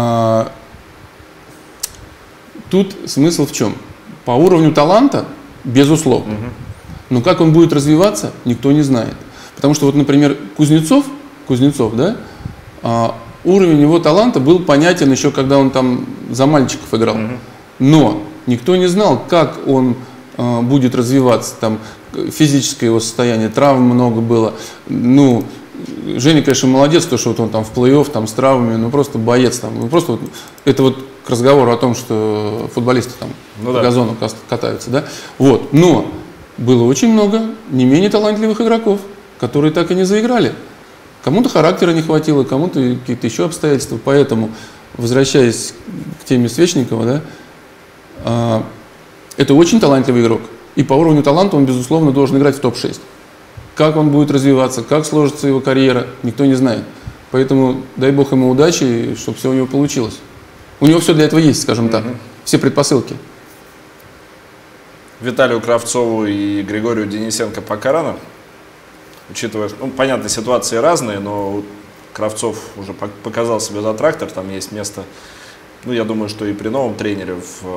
S2: Тут смысл в чем? По уровню таланта, безусловно. Но как он будет развиваться, никто не знает. Потому что вот, например, Кузнецов, да, уровень его таланта был понятен еще, когда он там за мальчиков играл. Но никто не знал, как он будет развиваться, там физическое его состояние, травм много было. Ну, Женя, конечно, молодец, то, что вот он там в плей-офф там, с травмами, ну просто боец там. Ну, просто вот, это вот к разговору о том, что футболисты там по газону катаются, да. Вот. Но было очень много не менее талантливых игроков, которые так и не заиграли. Кому-то характера не хватило, кому-то какие-то еще обстоятельства. Поэтому, возвращаясь к теме Свечникова, да, это очень талантливый игрок. И по уровню таланта он, безусловно, должен играть в топ-6. Как он будет развиваться, как сложится его карьера, никто не знает. Поэтому дай бог ему удачи, чтобы все у него получилось. У него все для этого есть, скажем так. Все предпосылки.
S1: Виталию Кравцову и Григорию Денисенко пока рано, учитывая, ну, понятно, ситуации разные, но Кравцов уже показал себя за трактор, там есть место, ну, я думаю, что и при новом тренере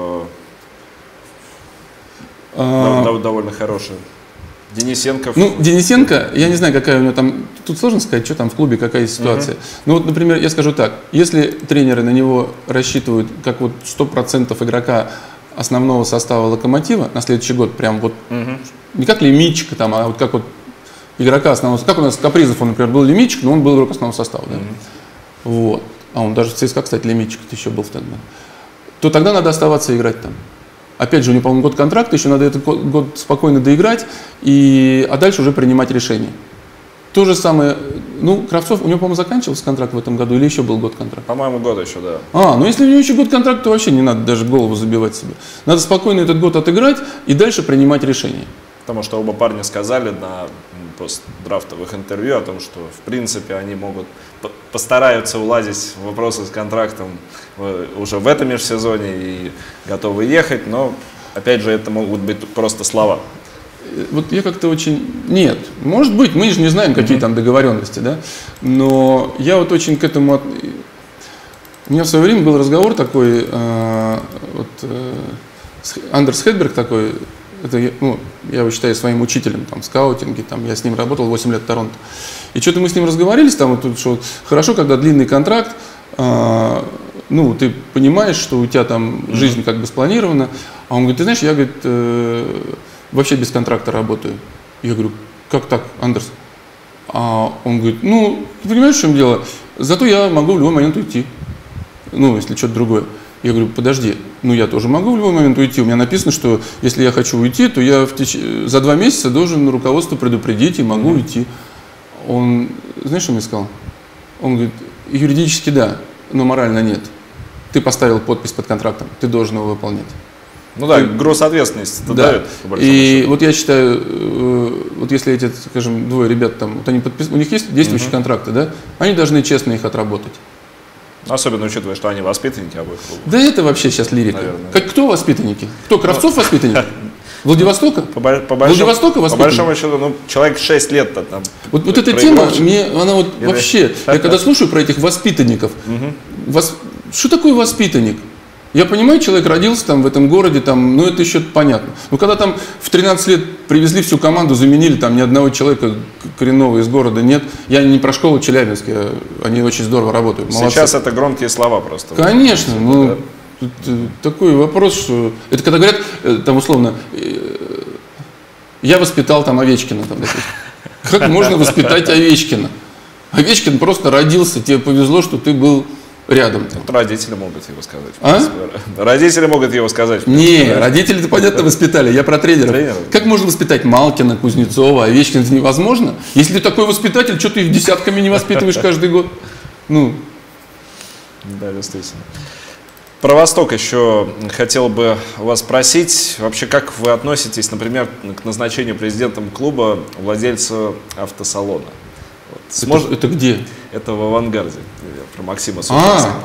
S1: довольно хорошее. Денисенко.
S2: Ну, Денисенко, я не знаю, какая у него там, тут сложно сказать, что там в клубе, какая ситуация. Ну вот, например, я скажу так, если тренеры на него рассчитывают как вот 100% игрока основного состава Локомотива на следующий год, прям вот, не как лимитчика там, а вот как вот игрока основного состава, как у нас Капризов, он, например, был лимитчик, но он был игрок основного состава, да? Вот. А он даже в ЦСКА, кстати, лимитчик еще был тогда. То тогда надо оставаться и играть там. Опять же, у него, по-моему, год контракта, еще надо этот год спокойно доиграть, а дальше уже принимать решение. То же самое, ну, Кравцов, у него, по-моему, заканчивался контракт в этом году или еще был год контракта?
S1: По-моему, год еще, да.
S2: Ну если у него еще год контракта, то вообще не надо даже голову забивать себе. Надо спокойно этот год отыграть и дальше принимать решение.
S1: Потому что оба парня сказали на постдрафтовых интервью о том, что, в принципе, они постараются уладить вопросы с контрактом уже в этом межсезонье и готовы ехать, но, опять же, это могут быть просто слова.
S2: Вот я как-то очень... Нет, может быть, мы же не знаем, какие там договоренности, да, но я вот очень к этому... У меня в свое время был разговор такой, Андерс Хедберг такой, это, ну, я его считаю своим учителем там, в скаутинге, там, я с ним работал 8 лет в Торонто. И что-то мы с ним разговорились, там, вот, что хорошо, когда длинный контракт, ну, ты понимаешь, что у тебя там жизнь как бы спланирована, а он говорит, ты знаешь, я, говорит, вообще без контракта работаю. Я говорю, как так, Андерс? А он говорит, ну, ты понимаешь, в чем дело? Зато я могу в любой момент уйти. Ну, если что-то другое. Я говорю, подожди, ну я тоже могу в любой момент уйти. У меня написано, что если я хочу уйти, то я за 2 месяца должен руководство предупредить и могу уйти. Он, знаешь, что мне сказал? Он говорит, юридически да, но морально нет. Ты поставил подпись под контрактом, ты должен его выполнять.
S1: Ну да, груз ответственности давит, по большому
S2: и
S1: счету.
S2: вот я считаю, вот если эти, скажем, 2 ребят там, вот они у них есть действующие контракты, да, они должны честно их отработать.
S1: Особенно учитывая, что они воспитанники обоих клубов.
S2: Да это вообще сейчас лирика. Кто воспитанники? Кто, Кравцов воспитанник? Владивостока? Владивостока воспитанник?
S1: По большому счету, ну, человек 6 лет там.
S2: Вот эта тема, она вот вообще, я когда слушаю про этих воспитанников, что такое воспитанник? Я понимаю, человек родился там в этом городе, там, ну это еще понятно. Но когда там в 13 лет привезли всю команду, заменили, там ни одного человека коренного из города нет. Я не про школу Челябинска, они очень здорово работают. Молодцы.
S1: Сейчас это громкие слова просто.
S2: Конечно, ну такой вопрос, что это когда говорят, там условно, я воспитал там Овечкина, там, как можно воспитать Овечкина? Овечкин просто родился, тебе повезло, что ты был рядом.
S1: Вот родители могут его сказать.
S2: А?
S1: Родители могут его сказать.
S2: Не, родители-то, понятно, воспитали. Я про тренеров. Как можно воспитать Малкина, Кузнецова, Овечкина? Это невозможно. Если ты такой воспитатель, что ты их десятками не воспитываешь каждый год? Ну.
S1: Да, действительно. Про Восток еще хотел бы вас спросить. Вообще, как вы относитесь, например, к назначению президентом клуба владельца автосалона? Вот.
S2: Это где?
S1: Это в «Авангарде». Про Максима Сушинского.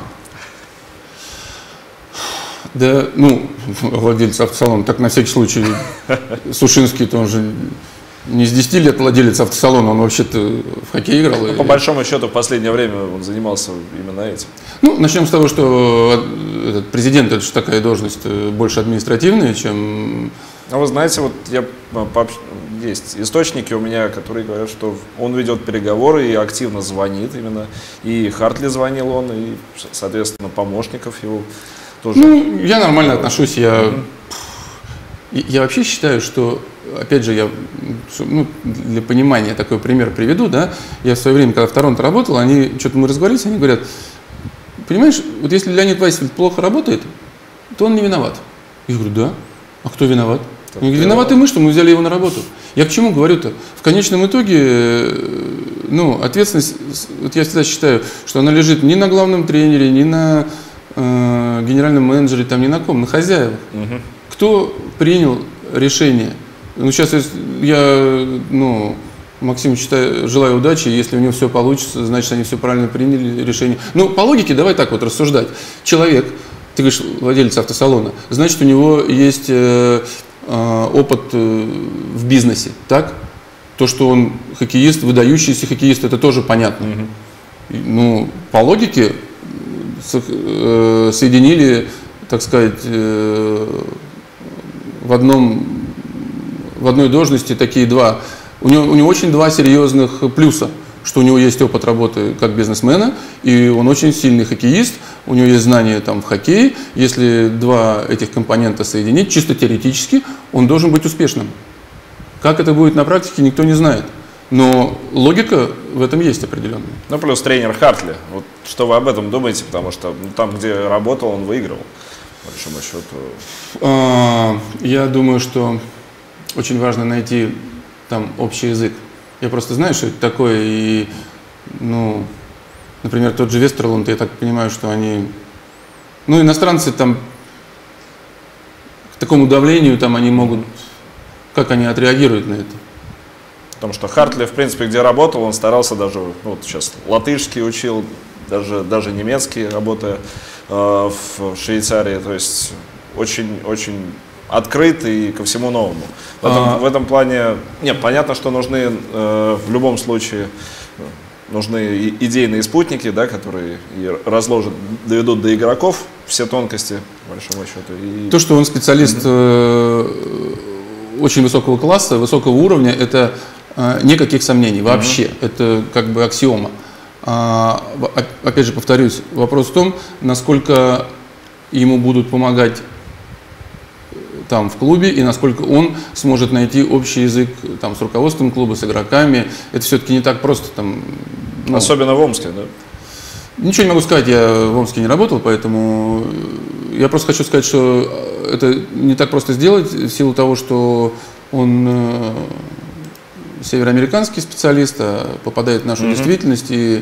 S2: Да, ну, владелец автосалона, так на всякий случай, Сушинский-то он же не с 10 лет владелец автосалона, он вообще-то в хоккей играл.
S1: По большому счету, в последнее время он занимался именно этим.
S2: Ну, начнем с того, что этот президент, это же такая должность больше административная, чем...
S1: А вы знаете, вот есть источники у меня, которые говорят, что он ведет переговоры и активно звонит именно. И Хартли звонил он, и, соответственно, помощников его тоже.
S2: Ну, я нормально отношусь. Я вообще считаю, что, опять же, для понимания такой пример приведу, да. Я в свое время, когда в Торонто работал, что-то мы разговаривались, они говорят, понимаешь, вот если Леонид Вайсфельд плохо работает, то он не виноват. Я говорю, да. А кто виноват? Виноваты мы, что мы взяли его на работу. Я к чему говорю-то? В конечном итоге, ну, ответственность, вот я всегда считаю, что она лежит не на главном тренере, не на генеральном менеджере, там, ни на ком, на хозяевах. Кто принял решение? Ну, сейчас я Максиму желаю удачи, если у него все получится, значит, они все правильно приняли решение. Ну, по логике, давай так вот рассуждать. Человек, ты говоришь, владелец автосалона, значит, у него есть опыт в бизнесе, так? То, что он хоккеист, выдающийся хоккеист, это тоже понятно. Ну, по логике соединили, так сказать, в одной должности такие два. У него очень 2 серьезных плюса, что у него есть опыт работы как бизнесмена, и он очень сильный хоккеист, у него есть знания там в хоккее. Если 2 этих компонента соединить, чисто теоретически, он должен быть успешным. Как это будет на практике, никто не знает. Но логика в этом есть определенная.
S1: Ну, плюс тренер Хартли. Вот что вы об этом думаете? Потому что там, где работал, он выигрывал, по большому счету.
S2: Я думаю, что очень важно найти там общий язык. Я просто знаю, что это такое, и, ну, например, тот же Вестерлунд, я так понимаю, что они, ну, иностранцы там к такому давлению, там они могут, как они отреагируют на это?
S1: Потому что Хартли, в принципе, где работал, он старался даже, вот сейчас латышский учил, даже немецкий, работая в Швейцарии, то есть очень открытый ко всему новому. В этом плане, нет, понятно, что нужны в любом случае нужны идейные спутники, да, которые и разложат, доведут до игроков все тонкости, по большому счету. И...
S2: То, что он специалист очень высокого класса, высокого уровня, это никаких сомнений вообще. Это как бы аксиома. Опять же, повторюсь, вопрос в том, насколько ему будут помогать там в клубе и насколько он сможет найти общий язык там с руководством клуба, с игроками. Это все-таки не так просто там. Ну,
S1: особенно в Омске, да?
S2: Ничего не могу сказать, я в Омске не работал, поэтому я просто хочу сказать, что это не так просто сделать в силу того, что он североамериканский специалист, а попадает в нашу действительность и,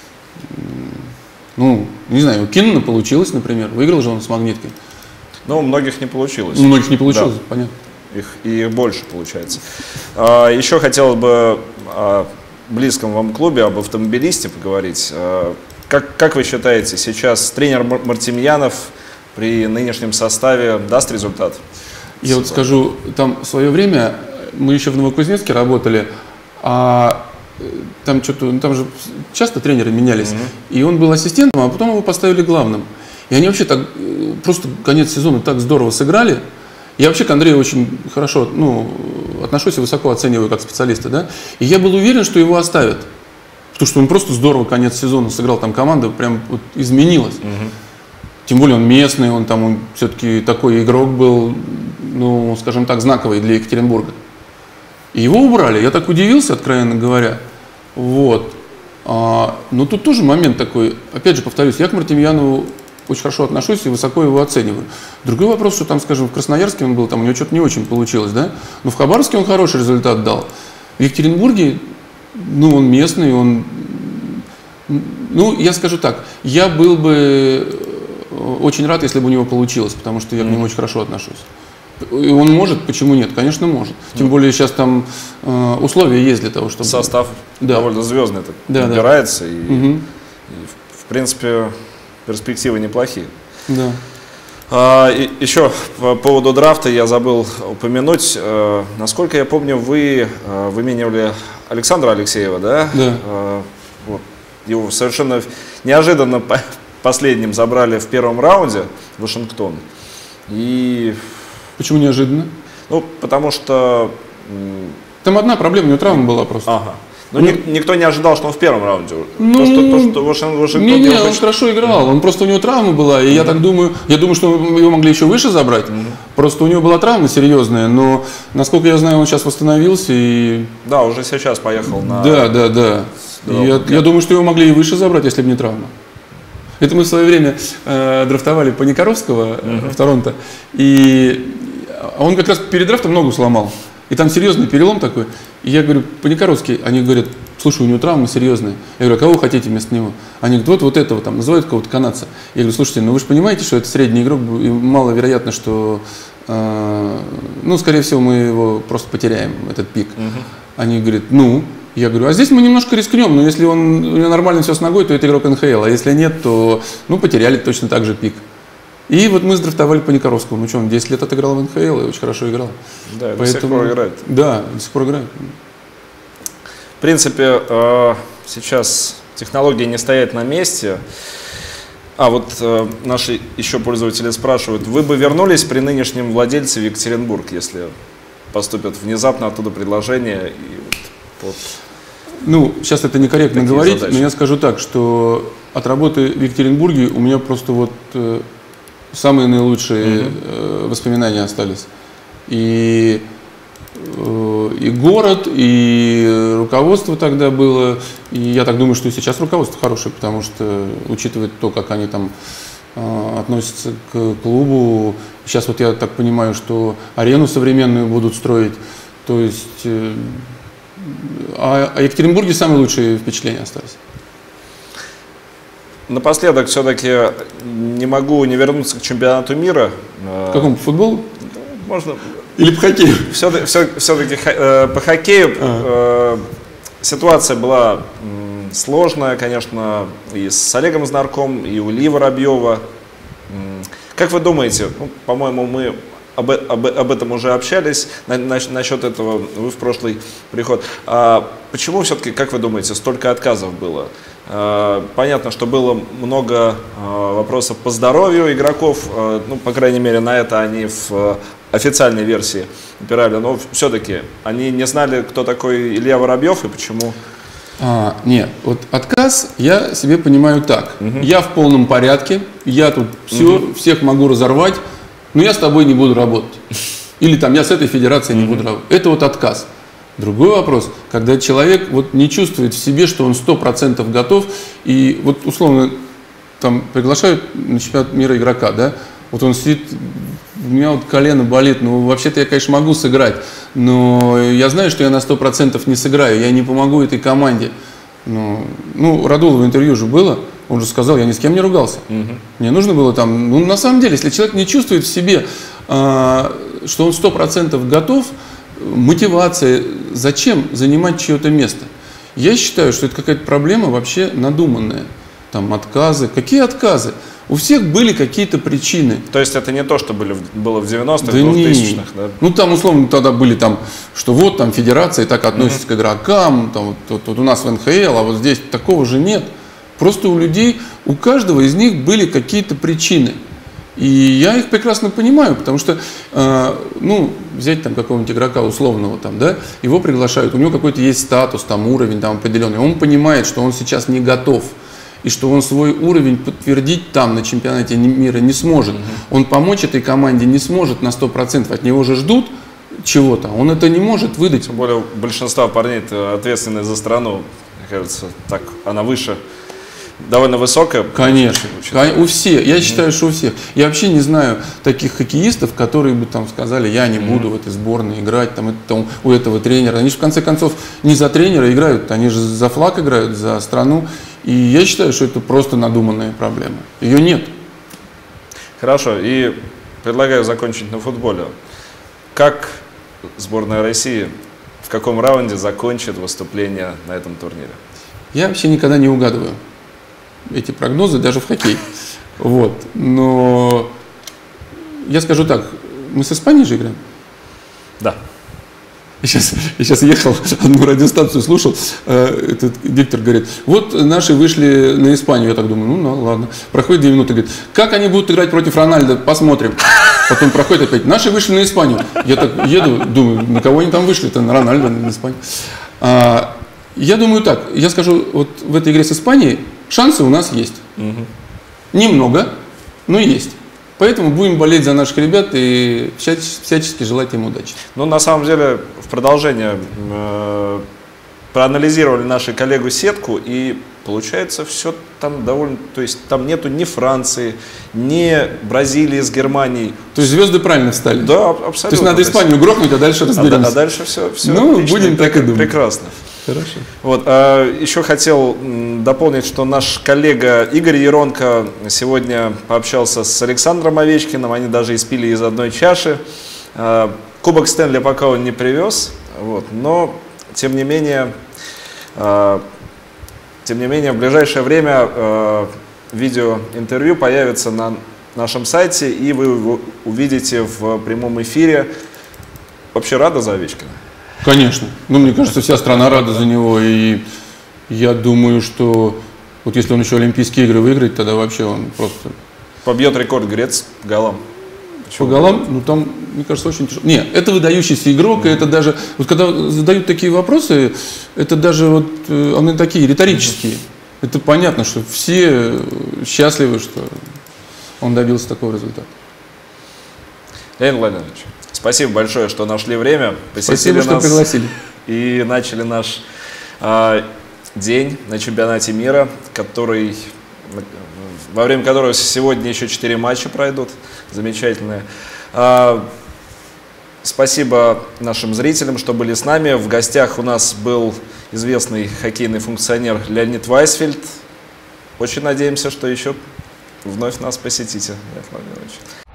S2: ну, не знаю, у Киннена получилось, например, выиграл же он с «Магниткой».
S1: Ну, у многих не получилось.
S2: У многих не получилось, да. Понятно.
S1: Их больше получается. Еще хотелось бы о близком вам клубе, об «Автомобилисте» поговорить. Как вы считаете, сейчас тренер Мартемьянов при нынешнем составе даст результат?
S2: Я вот скажу, там в свое время мы еще в Новокузнецке работали, а там что-то, ну, там же часто тренеры менялись, и он был ассистентом, а потом его поставили главным. И они вообще так, просто конец сезона так здорово сыграли. Я вообще к Андрею очень хорошо, ну, отношусь и высоко оцениваю как специалиста, да. И я был уверен, что его оставят. Потому что он просто здорово конец сезона сыграл, там команда прям вот изменилась. Тем более он местный, он все-таки такой игрок был, ну, скажем так, знаковый для Екатеринбурга. И его убрали, я так удивился, откровенно говоря. Вот. Но тут тоже момент такой, опять же повторюсь, я к Мартемьянову очень хорошо отношусь и высоко его оцениваю. Другой вопрос, что там, скажем, в Красноярске он был, там у него что-то не очень получилось, да? Но в Хабаровске он хороший результат дал. В Екатеринбурге, ну, он местный, он... Ну, я скажу так, я был бы очень рад, если бы у него получилось, потому что я к нему очень хорошо отношусь. И он может, почему нет? Конечно, может. Тем более сейчас там условия есть для того, чтобы...
S1: Состав довольно звездный набирается, и, в принципе, перспективы неплохие.
S2: Да.
S1: Еще по поводу драфта я забыл упомянуть. Насколько я помню, вы выменивали Александра Алексеева, да?
S2: Да.
S1: Вот. Его совершенно неожиданно последним забрали в первом раунде в Вашингтон. И...
S2: Почему неожиданно?
S1: Ну, потому что...
S2: Там одна проблема, у него травма была просто.
S1: Ага. Но никто не ожидал, что он в первом раунде.
S2: Ну,
S1: то, что Вашингтон...
S2: Не, он хорошо играл. Он просто у него травма была. И я так думаю, что его могли еще выше забрать. Просто у него была травма серьезная. Но, насколько я знаю, он сейчас восстановился. И...
S1: Да, уже сейчас поехал на...
S2: Да. Я думаю, что его могли и выше забрать, если бы не травма. Это мы в свое время драфтовали Паникоровского в Торонто. И он как раз перед драфтом ногу сломал. И там серьезный перелом такой. И я говорю, Паникоровский, они говорят, слушай, у него травма серьезная. Я говорю, а кого вы хотите вместо него? Они говорят, вот этого, там, называют какого-то канадца. Я говорю, слушайте, ну вы же понимаете, что это средний игрок, и маловероятно, что, ну, скорее всего, мы его просто потеряем, этот пик. Они говорят, ну, я говорю, а здесь мы немножко рискнем, но если у него нормально все с ногой, то это игрок НХЛ, а если нет, то, ну, потеряли точно так же пик. И вот мы сдрафтовали Паникоровского. Ну что, он 10 лет отыграл в НХЛ и очень хорошо играл.
S1: Да, до сих пор играет.
S2: Да, до сих пор играет.
S1: В принципе, сейчас технологии не стоят на месте. Вот наши еще пользователи спрашивают, вы бы вернулись при нынешнем владельце в Екатеринбург, если поступят внезапно оттуда предложения? И вот
S2: ну, сейчас это некорректно говорить,
S1: задачи.
S2: Но я скажу так, что от работы в Екатеринбурге у меня просто вот... самые наилучшие воспоминания остались. И город, и руководство тогда было. И я так думаю, что и сейчас руководство хорошее, потому что, учитывая то, как они там относятся к клубу, сейчас вот я так понимаю, что арену современную будут строить. То есть о Екатеринбурге самые лучшие впечатления остались.
S1: Напоследок все-таки не могу не вернуться к чемпионату мира.
S2: К какому? По футболу?
S1: Можно.
S2: Или по хоккею?
S1: Все-таки по хоккею ситуация была сложная, конечно, и с Олегом Знарком, и у Ильи Воробьева. Как вы думаете, ну, по-моему, мы об этом уже общались, насчет этого вы в прошлый приход. Почему все-таки, как вы думаете, столько отказов было? Понятно, что было много вопросов по здоровью игроков, ну, по крайней мере, на это они в официальной версии опирали, но все-таки они не знали, кто такой Илья Воробьев и почему.
S2: Нет, вот отказ я себе понимаю так. Я в полном порядке, я тут всех могу разорвать, но я с тобой не буду работать. Или там, я с этой федерацией не буду работать. Это вот отказ. Другой вопрос, когда человек вот не чувствует в себе, что он 100% готов, и вот условно там приглашают на чемпионат мира игрока, да, вот он сидит, у меня вот колено болит, ну вообще-то я, конечно, могу сыграть, но я знаю, что я на 100% не сыграю, я не помогу этой команде. Ну, Радулова интервью же было, он же сказал, я ни с кем не ругался. Мне нужно было там, ну на самом деле, если человек не чувствует в себе, что он 100% готов, мотивация, зачем занимать чье-то место? Я считаю, что это какая-то проблема вообще надуманная. Там отказы. Какие отказы? У всех были какие-то причины.
S1: То есть это не то, что было в 90-х,
S2: да
S1: 2000-х, да?
S2: Ну там условно тогда были там, что вот там федерация так относится к игрокам, там, вот у нас в НХЛ, а вот здесь такого же нет. Просто у людей, у каждого из них были какие-то причины. И я их прекрасно понимаю, потому что, ну, взять там какого-нибудь игрока условного, там, да, его приглашают, у него какой-то есть статус, там, уровень там, определенный, он понимает, что он сейчас не готов, и что он свой уровень подтвердить там на чемпионате мира не сможет. Он помочь этой команде не сможет на 100%, от него же ждут чего-то, он это не может выдать.
S1: Тем более большинство парней ответственны за страну, мне кажется, так она выше. Довольно высокая.
S2: Конечно. У всех. Я считаю, что у всех. Я вообще не знаю таких хоккеистов, которые бы там сказали, я не буду в этой сборной играть, там, у этого тренера. Они же в конце концов не за тренера играют, они же за флаг играют, за страну. И я считаю, что это просто надуманная проблема. Ее нет.
S1: Хорошо. И предлагаю закончить на футболе. Как сборная России в каком раунде закончит выступление на этом турнире?
S2: Я вообще никогда не угадываю эти прогнозы, даже в хоккей. Вот. Но я скажу так, мы с Испанией же играем?
S1: Да.
S2: Я сейчас ехал, одну радиостанцию слушал, этот диктор говорит, вот наши вышли на Испанию. Я так думаю, ну ладно. Проходит 2 минуты, говорит, как они будут играть против Рональдо, посмотрим. Потом проходит опять, наши вышли на Испанию. Я так еду, думаю, на кого они там вышли-то, на Рональдо, на Испанию. Я думаю так, я скажу, вот в этой игре с Испанией шансы у нас есть. Немного, но есть. Поэтому будем болеть за наших ребят и всячески желать им удачи.
S1: Ну, на самом деле, в продолжение проанализировали наши коллегу сетку, и получается все там довольно... То есть там нету ни Франции, ни Бразилии с Германией.
S2: То есть звезды правильно встали?
S1: Да, абсолютно.
S2: То есть надо Испанию грохнуть, а дальше разберемся.
S1: А дальше все
S2: ну,
S1: отлично,
S2: будем так и думать.
S1: Прекрасно.
S2: Хорошо.
S1: Вот, еще хотел дополнить, что наш коллега Игорь Еронко сегодня пообщался с Александром Овечкиным, они даже испили из одной чаши. Кубок Стэнли пока он не привез, вот, но тем не менее в ближайшее время видеоинтервью появится на нашем сайте, и вы его увидите в прямом эфире. Вообще рада за Овечкина?
S2: Конечно. Ну, мне кажется, вся страна рада за него. И я думаю, что вот если он еще Олимпийские игры выиграет, тогда вообще он просто...
S1: Побьет рекорд Грец по голам.
S2: По голам? Ну, там, мне кажется, очень тяжело. Нет, это выдающийся игрок, и это даже... Вот когда задают такие вопросы, это даже вот... Они такие риторические. Это понятно, что все счастливы, что он добился такого результата.
S1: Леонид Владимирович, спасибо большое, что нашли время,
S2: посетили нас, что пригласили.
S1: И начали наш день на чемпионате мира, во время которого сегодня еще 4 матча пройдут, замечательные. Спасибо нашим зрителям, что были с нами. В гостях у нас был известный хоккейный функционер Леонид Вайсфельд. Очень надеемся, что еще вновь нас посетите, Леонид Владимирович.